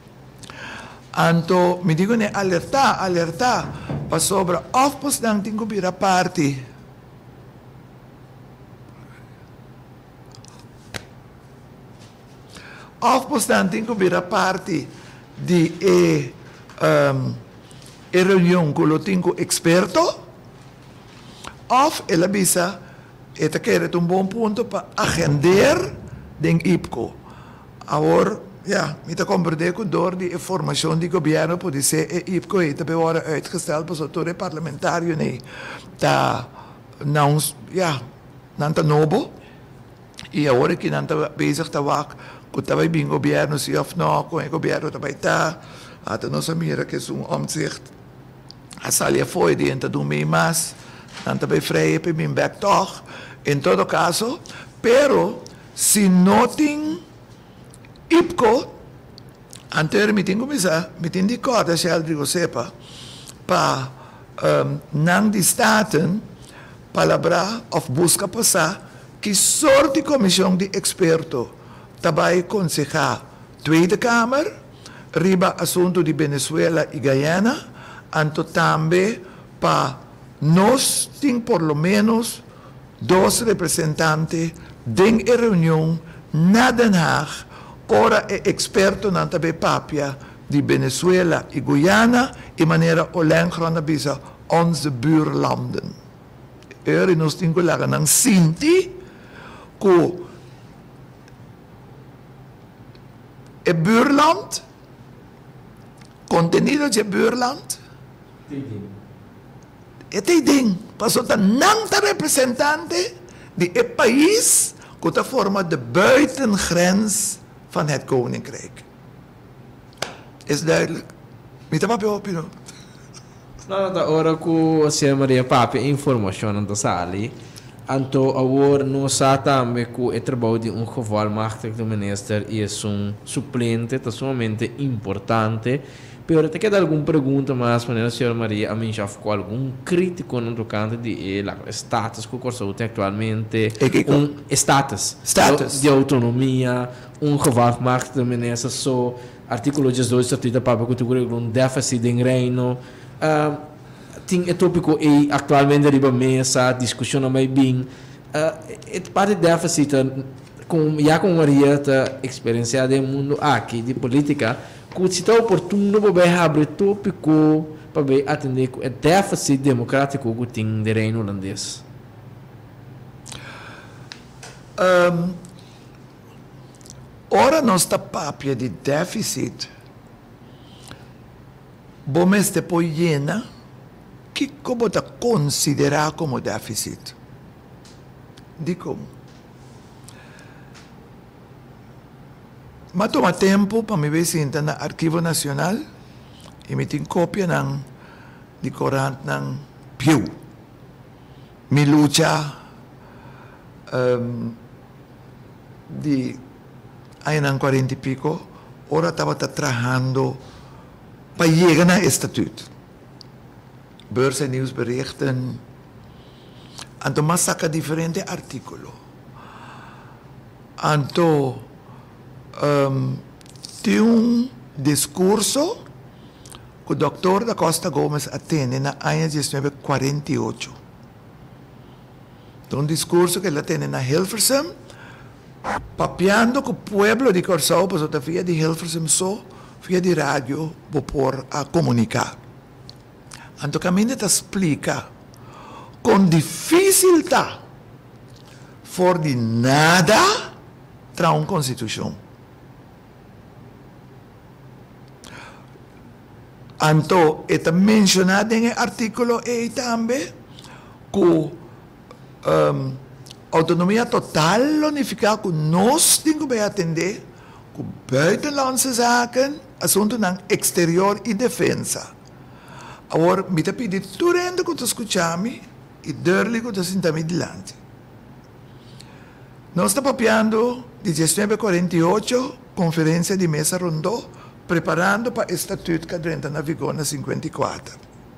Anto, mi dico ne alerta, alerta, pa sobra, of pos nang tingo bira party. Of pos nang tingo bira party di e, um, e reunion con lo tingo experto, of e la bisa, e te keret un buon punto pa agender den ipco. Ahora, ja, met de comprende door die informatie die governo può dire e I P C O heeft worden uitgesteld per sottore parlamentario nee da non ja nanta nobo e ora che nanta bezig te waak con tabai bin governo si of no con il governo tabai ta hat no samira che su omzicht a salia foi di enta do me mas nanta bei vrije pe min back toch in todo caso pero si noting I P C O Anterior me tenho começar, me tenho de corda, se Rodrigo sepa, para um, não de staten, palavra of busca passar, que sorte comissão de experto, também aconselhar Tweede Kamer, riba assunto de Venezuela e Guyana, anto também para nós tem por lo menos dois representantes de reunião na Den Haag, ora é experto na também papia de Venezuela e Guyana, e maneira olengron bisa onze buurlanden. Er nós temos que lagen ng Sinti, que é buurland, contenido de buurland, é tem ding, passou a não representante de um país que está forma de buitengrens van het koninkrijk. Is duidelijk? Met een papje op, no? No, da ora que a senhora Maria Papi informação não está ali, então agora não sabe também que o trabalho de um geval machtig do minister é um suplente, é sumamente importante. Pero te queda alguma pergunta mais, maneira, senhora Maria, a mim já ficou algum crítico no tocante de la status que o Corso tem atualmente, um status, status. De, de autonomia, um geval machtig do minister, só artículo dezoito do Estatuto para categoria um déficit em reino. Uh, tem é tópico e atualmente arriba mesa discussão mais bem uh, é parte de déficit com já com Maria tá experienciada no mundo aqui de política que se está oportuno para abrir tópico para atender o déficit democrático que tem de reino holandês. Um, ora nossa papia de déficit bom este poi llena que como te considerar como déficit. Digo, mas toma tempo para me ver se entra no Arquivo Nacional e me tem cópia ng de corante ng Pew. Me lucha um, de aí ng quarenta e pico, ora estava trabajando para llegar naar estatuut. Beurs en nieuwsberichten. Anto mas saca diferente artículo. Anto um, tem um discurso que o doutor da Costa Gomes atende na ano de mil novecentos e quarenta e oito. Um discurso que ele atende na Hilversum, papeando com o pueblo de Corsau, para a via de Hilversum só, via di radio può por a comunicar. Anto cammino ti explica con difficoltà for di nada tra una Constituzione. Anto è menzionato nell'articolo e anche che um, autonomia totale unificata che noi dobbiamo attendere con buitenlandse zaken, assunto ng exterior e defensa. Ora, mi te pidi tu rendo che tu ascoltiami e dirli che tu sentami di lanti. Noi stiamo papiando di mille quaranta e otto, conferenza di mesa rondò, preparando per il statuto che entra in vigore nel cinquantaquattro.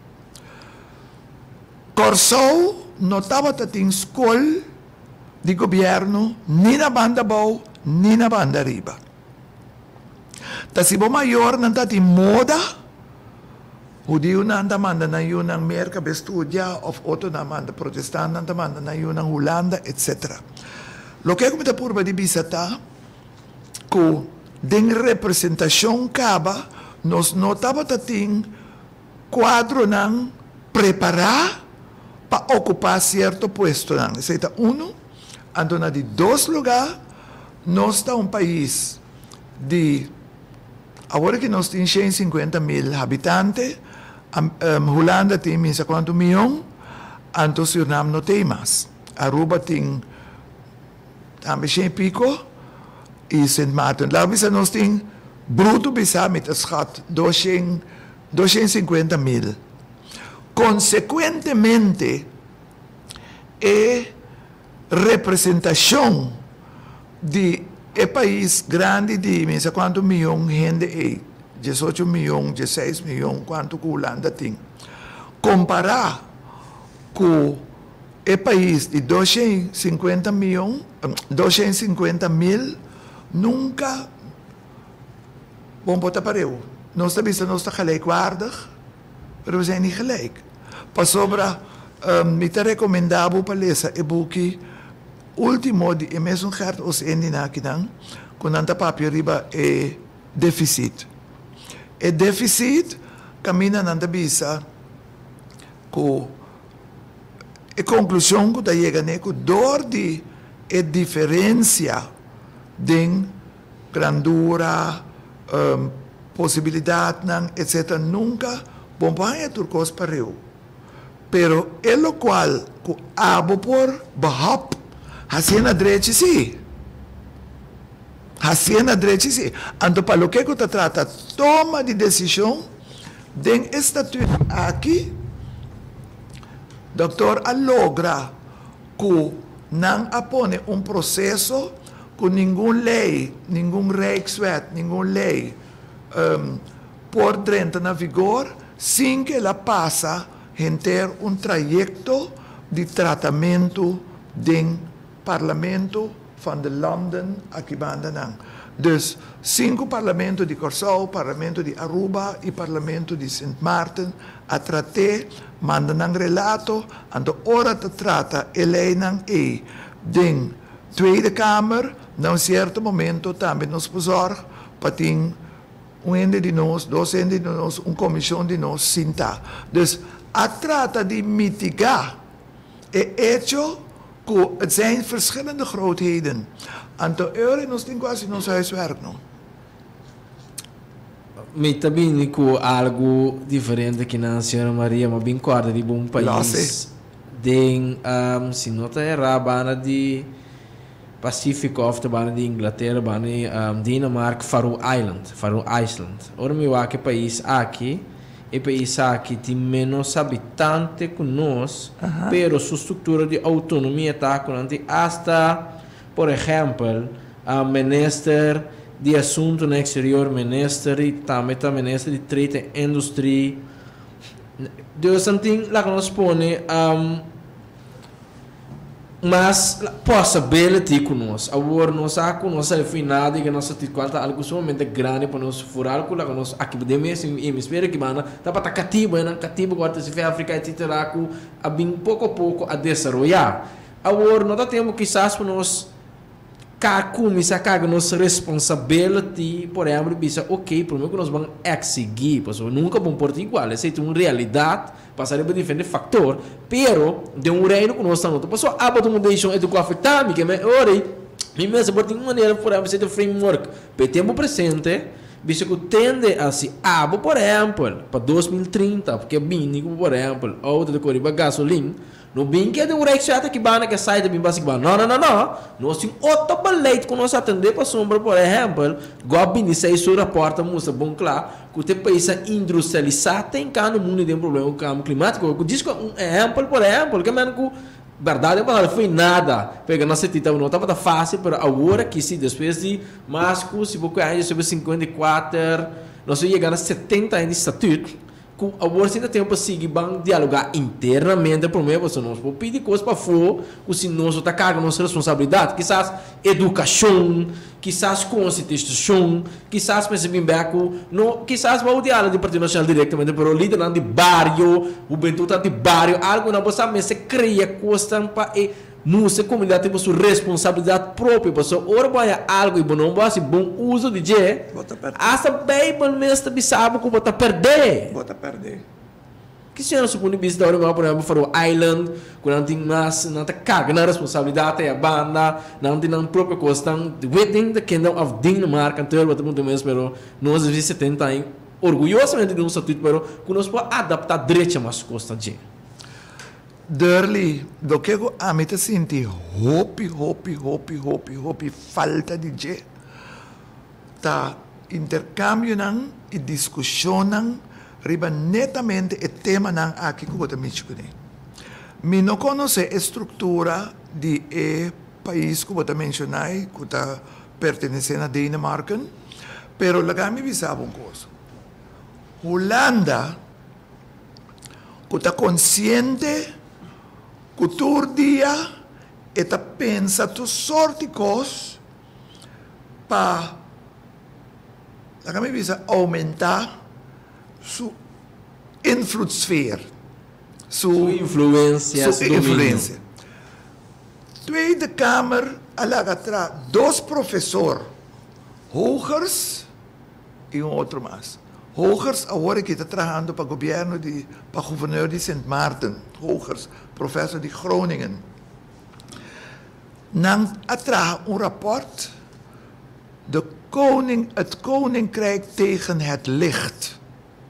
Corsau non stava in scuola di governo, né na banda bau, né na banda riba. Ta si bo mayor nanta ti moda, Hudiyo na manda na yun ang Amerika bestudia, of Otto na manda protestant na manda na yun ang Holanda, et cetera. Lo que come purba di bisata, ko den representación kaba, nos notaba tating quadro ng preparar para ocupar cierto puesto ng. Seta uno, ando na di dos lugar, nos está un país de agora que nós temos cento e cinquenta mil habitantes, um, um, Holanda tem minsa quanto milhão, então Suriname não tem mais. Aruba tem também cem e pico, e Saint Martin. Lá bisa nós temos bruto bisa mit schat duecento, duecento e cinquenta mil. Consequentemente, é representação de é país grande de, não sei quanto milhão de gente é, dezoito milhões, dezesseis milhões, quanto que a Holanda tem. Comparar com o país de duzentos e cinquenta milhões, duzentos e cinquenta mil, nunca vamos botar para eu. Nós estamos nós está gelijkwaardig, mas we zijn niet gelijk. Pas sobra, um, me te recomendável para ler e boek último de e mesmo gert os endi na kidan, com anta papel riba e déficit. E déficit camina nanda bisa com a conclusão que chega né que dor de a diferença de grandura, um, possibilidade, etcétera nunca bombaia turcos para eu. Pero é lo qual que abo por bahap hasina direito sim. Hasina direito sim. Anto para lo que que trata toma de decisão den estatuto aqui doutor logra que não apone um processo com nenhuma lei, nenhum Rijkswet, nenhuma lei um, por dentro na vigor, sem que ela passa a ter um trajeto de tratamento do parlamento van de landen aqui banda não. Dus cinco parlamento de Curaçao, parlamento de Aruba e parlamento de Sint Maarten a tratar, manda um relato, ando ora te trata ele não é de Tweede Kamer, num certo momento também nos pozor para ter um ende de nós, dois ende de nós, uma comissão de nós sinta. Dus a trata de mitigar é hecho que het zijn verschillende grootheden. Anto euro nos tem quase não huiswerk não. Me também com algo diferente que na senhora Maria, mas bem corda de bom país. Den, um, se não está errado, de Pacífico, of de bana de Inglaterra, bana um, Dinamarca, Faroe Island, Faroe Island. Ora me va que país aqui, e país aqui tem menos habitantes que nós, uh-huh. Pero sua estrutura de autonomia está com hasta, por exemplo, a minister de assunto no exterior, minister e também a minister de trade e indústria. Deus something lá que nós põe um, mas a possibility conosco, agora nós aqui nós é finado que nós temos quanto algo sumamente grande para nós furar com lá que nós aqui de mês e me espera que mana tá para cativo, né cativo agora se vê África e etc com a bem pouco a pouco a desenvolver. Agora nós temos quizás para nós como isso é nossa responsabilidade, por exemplo, bisa ok, primeiro que nós vamos exigir, porque nunca vamos portar igual, essa é uma realidade, passar por diferentes fatores, pero de um reino que nós estamos, porque a abominação é do que afeta, que me ore, me mesmo por uma maneira, por exemplo, esse framework, para tempo presente, bisa que tende a se abo, por exemplo, para dois mil e trinta, porque é bem, por exemplo, ou de correr gasolina. No bem que é de um reicete que bana que sai de bem básico, não, não, não, não. Nós temos outro balete que nós atender para sombra, por exemplo, governo se isso reporta muito bom claro, que o teu país é industrializado, tem cá no mundo tem problema com o cambio climático. Diz que um exemplo, por exemplo, que menos que verdade não foi nada, porque nós tentamos não estava fácil, mas agora que se depois de mais que se você ainda sobre cinquenta e quatro, nós chegamos a setenta anos de estatuto. Que a bolsa ainda tem para seguir dialogar internamente, por meio você não pode pedir coisas para fora, que se nós está carregando nossa responsabilidade, quizás educação, quizás constituição, quizás perceber bem no, quizás vai o diálogo de Partido Nacional diretamente, mas o líder de bairro, o juventude de bairro, algo não pode se cria coisa para nossa comunidade tem sua responsabilidade própria, pessoal. Ora vai algo e não vai ser bom uso de je. Essa Bíblia mesmo que sabe que bota perder. Bota perder. Que se não supõe visita agora por exemplo Faroe Island, quando tem mais não tem carga na responsabilidade a banda, não tem não própria coisa, within the kingdom of Denmark, então bota muito mesmo, pero nós setenta anos orgulhosamente de um estatuto, pero que nós pode adaptar direito mais costa de. Durli, do que eu a mim te senti hopi, hopi, hopi, hopi, hopi, falta de je. Ta intercambio nan e discussão nan riba netamente e tema nan aqui que eu te mencionei. Me não conhece a estrutura de e país que eu te mencionei, que tá pertenecendo a Dinamarca, pero la kami bisaba un cosa. Holanda, que está consciente que todo dia está pensa tu sorte de coisas para la kami bisa aumentar sua influensfeer, sua influência, sua influência. Tweede Kamer, alagatra, dois professores, hogers e um outro mais. Hogers, agora que está trabalhando para o governo, de, para o governador de Sint Maarten, hogers, professor de Groningen. Nang atra een rapport, de koning, het koninkrijk tegen het licht.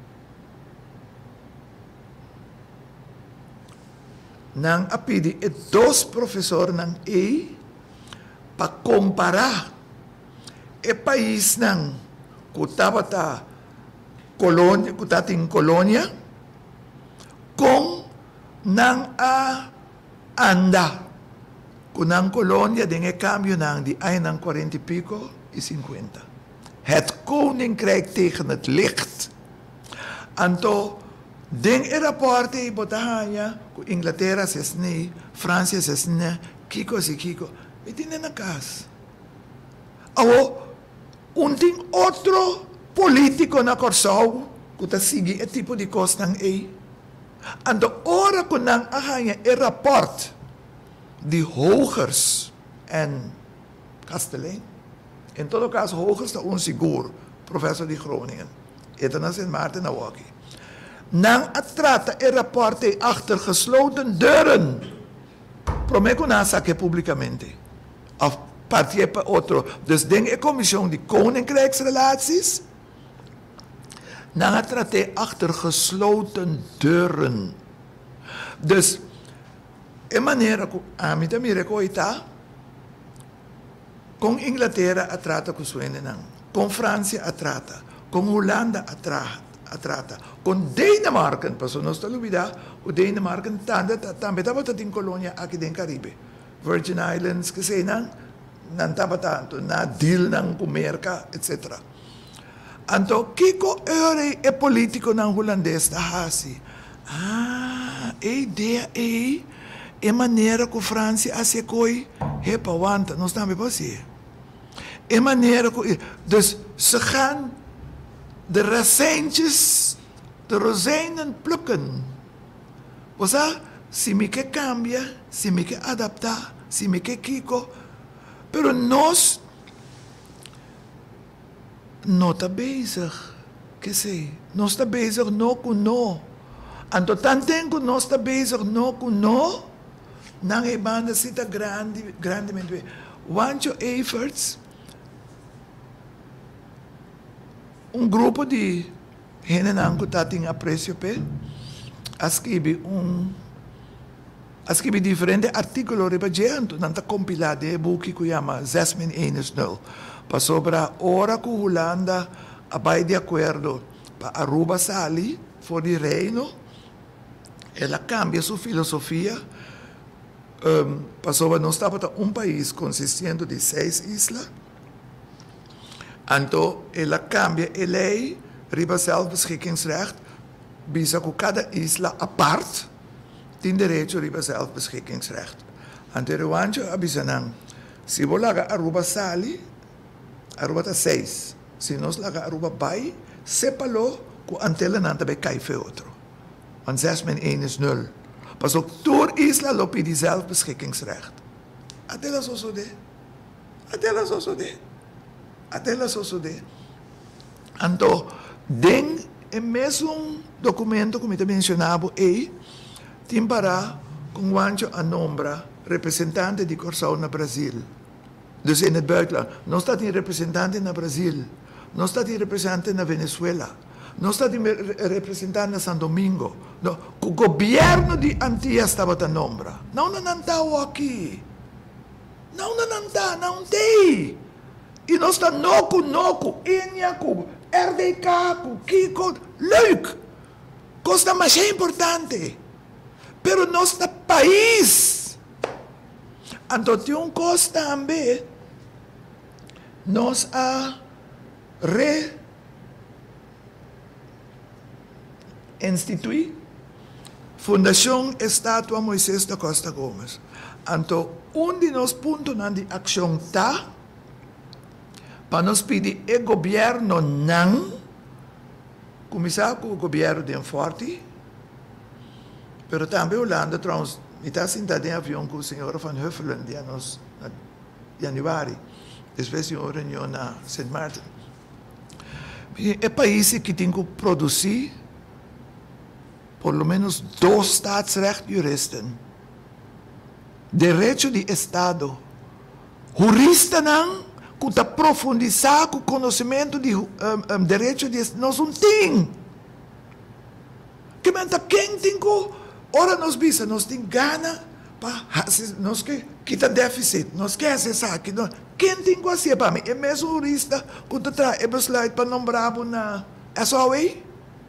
Nang apidi het dos professor nang e pa comparar e país nang kutabata colônia, kutating colônia com nang a anda kunang colônia dinge cambio nang di ay nang quarenta e pico e cinquenta. Het koninkrijk tegen het licht. Anto den e rapporte i botahanya ku Inglaterra ses ne, Francia ses ne, kiko si kiko. E tiene na kas. Awo, un ting otro politico na Corsau, ku ta sigi e tipo di cos nang e. Ando ora ku nang ahanya e rapport di hogers en Kastelein. In todo caso, hogers da un sigur, professor di Groningen. Ito na Sint Maarten na waki. Nang atrata e rapporte achter gesloten deuren. Promeco nasa que publicamente. Of partij per otro. Dus denk ik commissie die koninkrijksrelaties. Nang atrate achter gesloten deuren. Dus, in maniera amita mire ko ita. Con Inglaterra atrata ku suene nang. Con Francia atrata. Con Holanda atrata. Atrata. Con Denemarken, paso non sta lubida, o Denemarken tanda tambe tabata in colonia aki den Caribe. Virgin Islands kasi nang nantaba tanto na deal ng kumerka, et cetera. Anto kiko ere e politico ng Holandes na hasi. Ah, e idea e e maniera ko Francia ase koi he pawanta, non sta me pasi. E maniera ko dus ze gaan de razijntjes, de rozijnen plukken. Osa, si mi que cambia, si mi que adapta, si mi que kiko, pero nos no está bezig, que sei, no está bezig no con no. Anto tanto no está bezig no con no, nang e banda sita grande, grandemente. Wancho efforts, un grupo di henenang tating aprecio pe ascrivi un ascrivi differente articolo ribaggendo nanta compilati e buchi che chiama zes min één is nul pa sobra ora cu Holanda abai di accordo pa Aruba sali for di reino e la cambia su filosofia um, pa sobra non sta un país consistiendo di seis islas. Anto, ela cambia, e lei, riba zelfbeschikkingsrecht, bisa ku cada isla apart, tin derecho riba zelfbeschikkingsrecht. Ante Rwanda, abisa nang, si vo laga Aruba sali, Aruba ta seis, si nos laga Aruba bai, sepalo ku antela nanta bij kaife otro. Want zes min één is nul. Pas ook door isla lopi die zelfbeschikkingsrecht. Atela so so de. Atela so so de. Até la sociedade. Então, den é mesmo documento como eu mencionava e tem para com quanto a nombra representante de Corsau na Brasil. Dus in het buitenland. Não está em representante na Brasil. Não está em representante na Venezuela. Não está em representante na São Domingo. No, o governo de Antillas estava a nombra. Não não está aqui. Não não está, não tem. E nós está noco, noco, Inhaco, R D K, Kiko, leuk. Costa mais é importante. Pero nosso país. Então, tem um costa também. nos a re-instituir Fundação Estátua Moisés da Costa Gomes. Então, um de nos pontos de ação está para nos pedir o governo não começar com o governo de forte, mas também a Holanda, trouwens, está sentado em avião com o senhor Van Huffelen, dia nos januari, depois uma reunião na Saint Martin. É país que tem que produzir por lo menos dois staatsrechtjuristen. Direito de Estado. Jurista não, que está profundizar com o conhecimento de um, um, direito de Estado. Nós não tem. Que menta quem tem que, ora nós bisa, nós tem gana para nós que kita déficit, nós quer acessar aqui. Quem tem que fazer para mim? É mesmo jurista que está traz o slide para nombrar na S O A?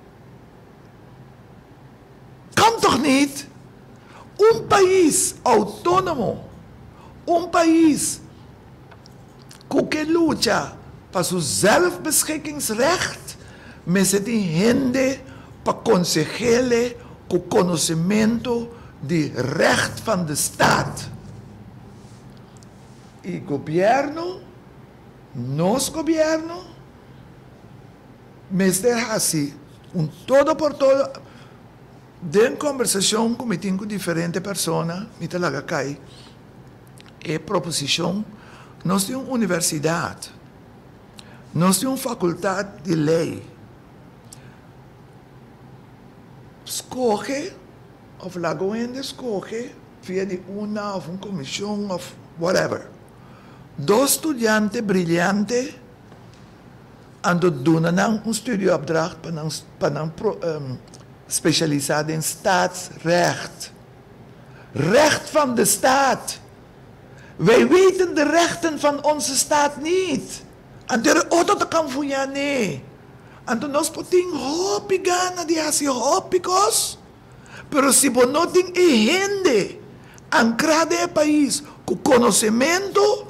Kan toch niet? Um país autônomo, um país que luta para seu zelfbeschikkingsrecht, mas se tem gente para conseguir o conhecimento de recht van de Staat. E governo, nos governo, mas é assim, um todo por todo. De conversação com com diferentes pessoas, me talaga cai, é proposição, nós temos uma universidade, nós temos uma faculdade de lei. Escolhe, ou lagoende escolhe, via de uma, ou uma comissão, ou whatever. Dois estudantes brilhantes, ando doen um estudio opdracht para para um, specialisado in staatsrecht. Recht van de staat. Wij weten de rechten van onze staat niet. En de auto te kan voor jou nee. En toen ons poting hopi gana die hasi hopikos. Pero si bonoting e hende. Ancrada e país. Com conhecimento.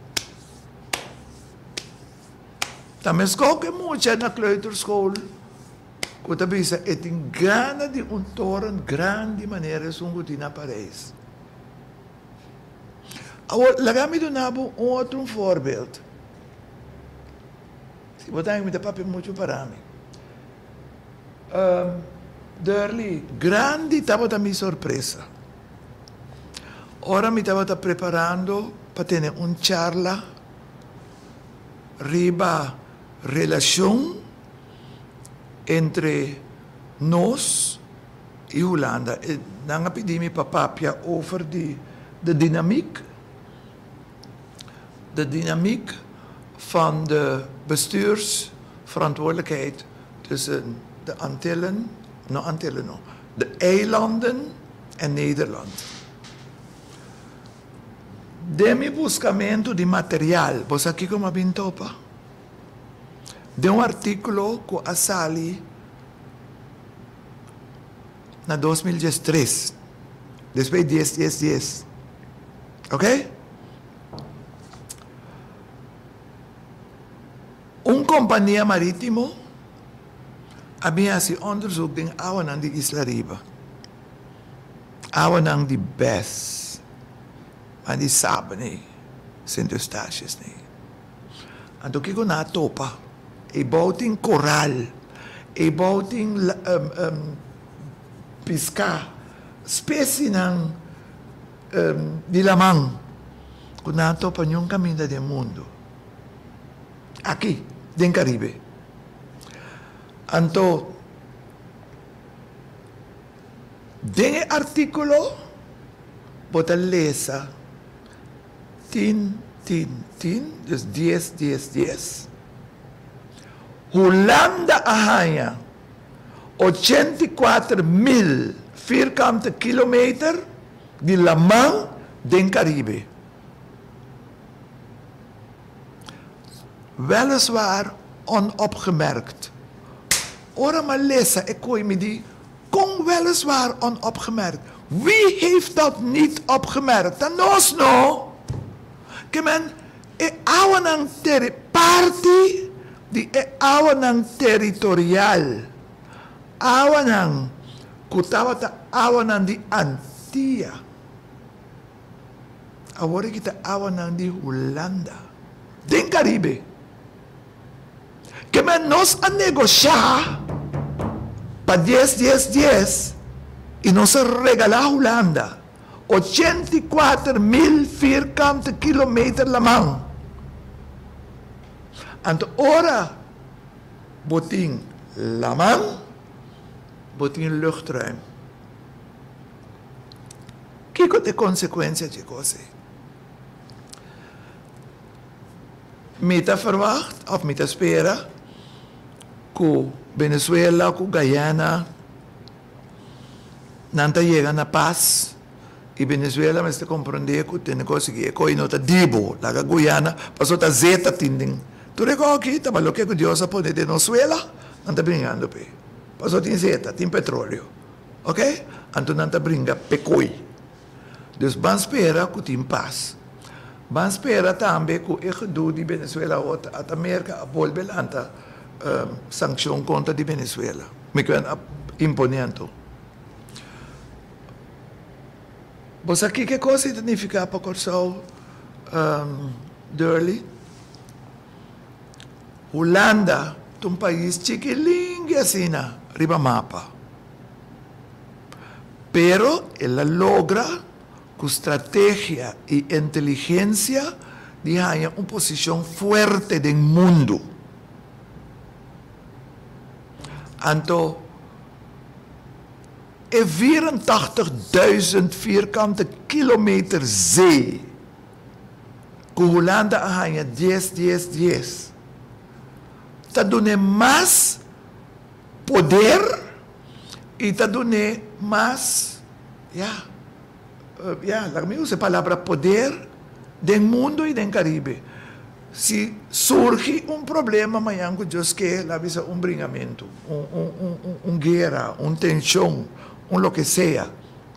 Também escolhe muito na kleuterschool. Quando bisa, é tem gana de um torno grande maneira um guti na Paris. Agora, lagami do nabo um outro voorbeeld. Se botar me dá papel muito para mim. Um, Derli, grande estava da minha surpresa. Ora me estava preparando para ter uma charla riba relação entre nós e Holanda. Dan pedi mi papapja over die, de dynamiek, de dynamiek van de bestuursverantwoordelijkheid tussen de Antillen, no Antillen no, de eilanden en Nederland. De mi buscamento di material, vos aqui como bintopa. De um artículo que a Sali na dois mil e três, depois dez, dez, dez, ok? Uma companhia marítima havia se onderzoek de awan de Isla Riba, awan de Bes, maar die saben niet, Sint-Eustatius niet. En toen kijk ik naar topa. E bouwt coral, e bouwt um, um, pisca, specie ng um, di lamang. Kung nato pa yung caminho do mundo. Aqui, den Caribe. Anto, den artículo, bota lesa, tin, tin, tin, dus dez, dez, dez. Holanda arranha oitenta e quatro mil vierkante kilometer de lamang den Caribe. Weliswaar onopgemerkt. Ora maar lezen, ik gooi me die. Kom weliswaar onopgemerkt. Wie heeft dat niet opgemerkt? Dan ons no. Kemen, e awa ng teri parte di e awa ng territorial. Awa ng kutawata awa ng di Antia. Awari kita awa ng di Holanda. Din Caribe. Kaya nos ang negosya pa ten, ten, ten e nos regala Holanda eighty-four mil vierkante kilometer lamang. Anto ora boting lamang boting luchtruim. Kiko de consequentie die cose. Mita verwacht of mita spera ku Venezuela, ku Guyana nanta llega na paz. E Venezuela mas te comprende que tem negócio que é coi nota dibo, lá Guyana, passou ta zeta tinding. Tu recorre aqui, tá malo que Deus a pôr de Venezuela, não tá brincando pe. Passou tem zeta, tem petróleo, ok? Anto não tá brinca pecoi. Dus ban spera que tem paz. Ban spera também que é que do de Venezuela ou a América a volver anta um, sanção contra de Venezuela. Me quer imponendo. Mas aqui que coisa significa para Corsau um, Durley? Holanda, um país chiquilinho assim, riba mapa. Pero ela logra com estratégia e inteligência de ganhar uma posição forte no mundo. Então, é vierentachtigduizend vierkante kilometer zee. Que Holanda ganha dez, dez, dez. Está dando mais poder e está dando mais, ja, uh, ja, laat me usar a palavra poder do mundo e do Caribe. Se surge um problema amanhã que Deus quer, lá visa um bringamento, um, um, um, um guerra, uma tensão, um lo que seja.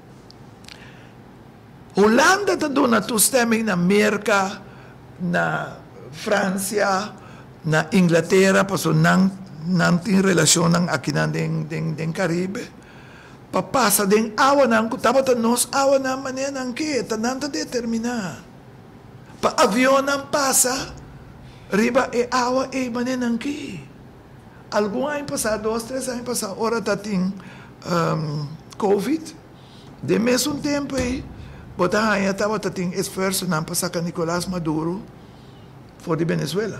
Holanda está dando toestemming na América, na França, na Inglaterra, passou não não tem relação aqui na den den den Caribe. Papasa den awa nang kutaba ta nos awa na manen ang ke tananta determinar. Pa avião não passa, riba e awa e manen ang ke. Algum ano passado, dois, três anos passado, ora tá tem um, Covid. De mesmo tempo aí, bota aí tava tá tem esforço não passar com Nicolás Maduro for de Venezuela.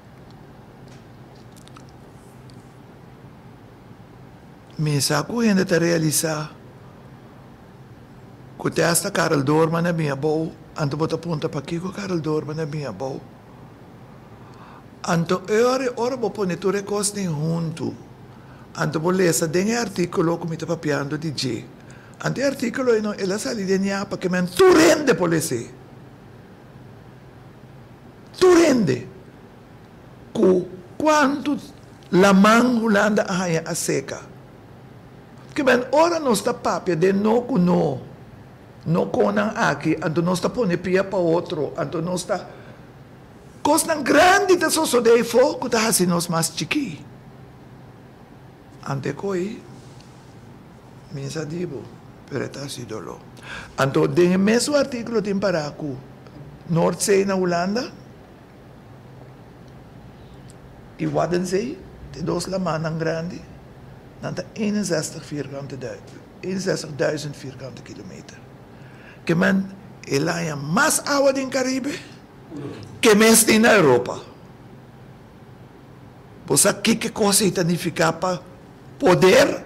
Me saco ainda te realizar que te hasta Karel Doorman na minha boa, anto bota punta pa aqui com Karel Doorman na minha boa. Anto ore ora bo pone tu recosti junto. Anto bo lesa den articolo come te papiando di G. Ante articolo ino ela sali de nia pa che men tu rende polese. Tu rende. Ku quanto la man Holanda haya a seca. Que ben ora non sta papia de no ku no. No conan aqui, anto non sta pone pia pa outro, anto non sta costan grandi da soso dei foco da hasi nos mas chiqui. Ante coi minsa dibo per etasi dolo. Anto de meso articolo tin paraku Noordzee na Holanda e Waddenzee, de dos laman grandi. Nanta eenenzestig duizend vierkante kilometer. Que men elaya mas agua din Caribe que mes din na Europa. Pues aqui que cosa significa pa poder?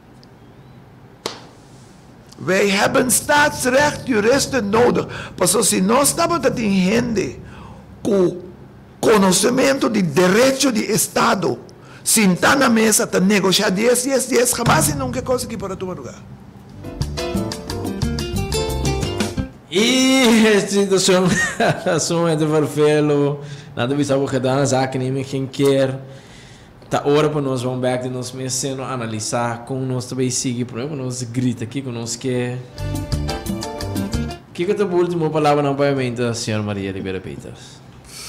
Wij hebben staatsrecht juristen nodig. Pas si no estamos dat in gente com conhecimento de direito de Estado. Sentar na mesa para negociar dez, dez, dez, jamás e nunca consegui para tu lugar. E a situação é de vervelo, nada bisa o que dá na zaken nem quem quer. Tá hora para nós vamos back de nós mesmo analisar como nós também seguir por exemplo nós grita aqui com nós que que que tá a última palavra não pagamento, senhora Maria Ribeiro Peters.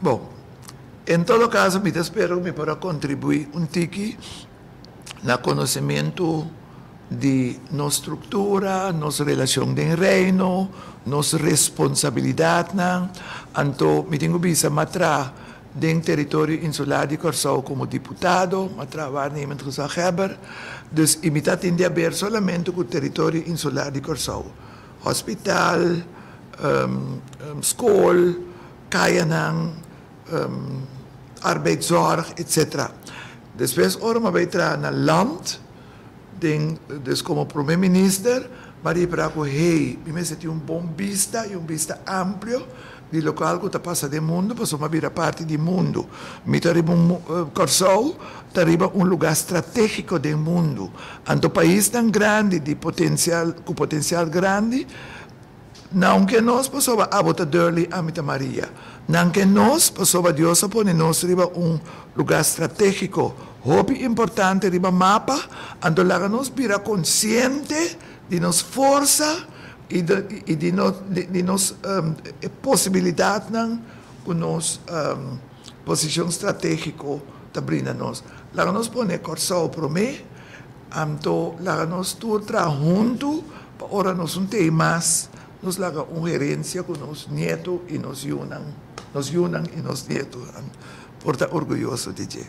Bom, em todo caso, me espero que para contribuir um tiki no conhecimento de nossa estrutura, nossa relação de reino, nossa responsabilidade. Então, me tenho visto matra do território insular de Curaçao como deputado, matra waarnemend gezaghebber. Dus, eu me tenho a ver somente com o território insular de Curaçao. Hospital, um, um, school, kayanang, um, arbeidszorg, et cetera. Depois, ora, me vai entrar no land, den, dus como primeiro-ministro, mas eu para que, hey, me senti um bom vista e um vista amplo de local que está passando do mundo, posso me vir a parte do mundo. Me arriba um uh, Curaçao, arriba um lugar estratégico do mundo. Então, país tão grande, de potencial, com potencial grande, não que nós possamos abotar dele a Mita Maria. Não que nós possamos Deus pôr nós riba um lugar estratégico. Hobby importante riba mapa, ando lá nós vira consciente de nossa força e de, e de, no, de, de nossa um, possibilidade com nossa um, posição estratégica da brinda nós. Lá nós põe Curaçao para mim, então lá nós tudo junto, para ora nós não tem mais. Nos laga uma herência com os netos e nos unam, nos unam e nos netos. Porta orgulhoso de ti.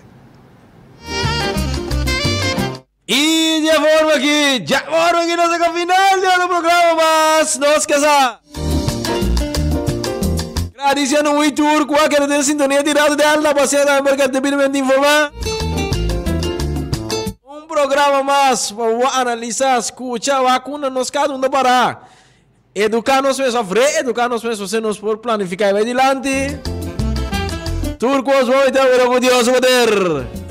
E de forma aqui, já forma aqui nós chegamos ao final do programa, mas nós casar. Agradecendo muito por qualquer de sintonia tirada de alta passeada mercado devidamente informar. Um programa mais para analisar, escuchar, vacuna nos cada um parar. Educar-nos mesmo a frente, educar-nos mesmo a nos por planificar e vai adiante. Turcos, vou então ver o Deus poder.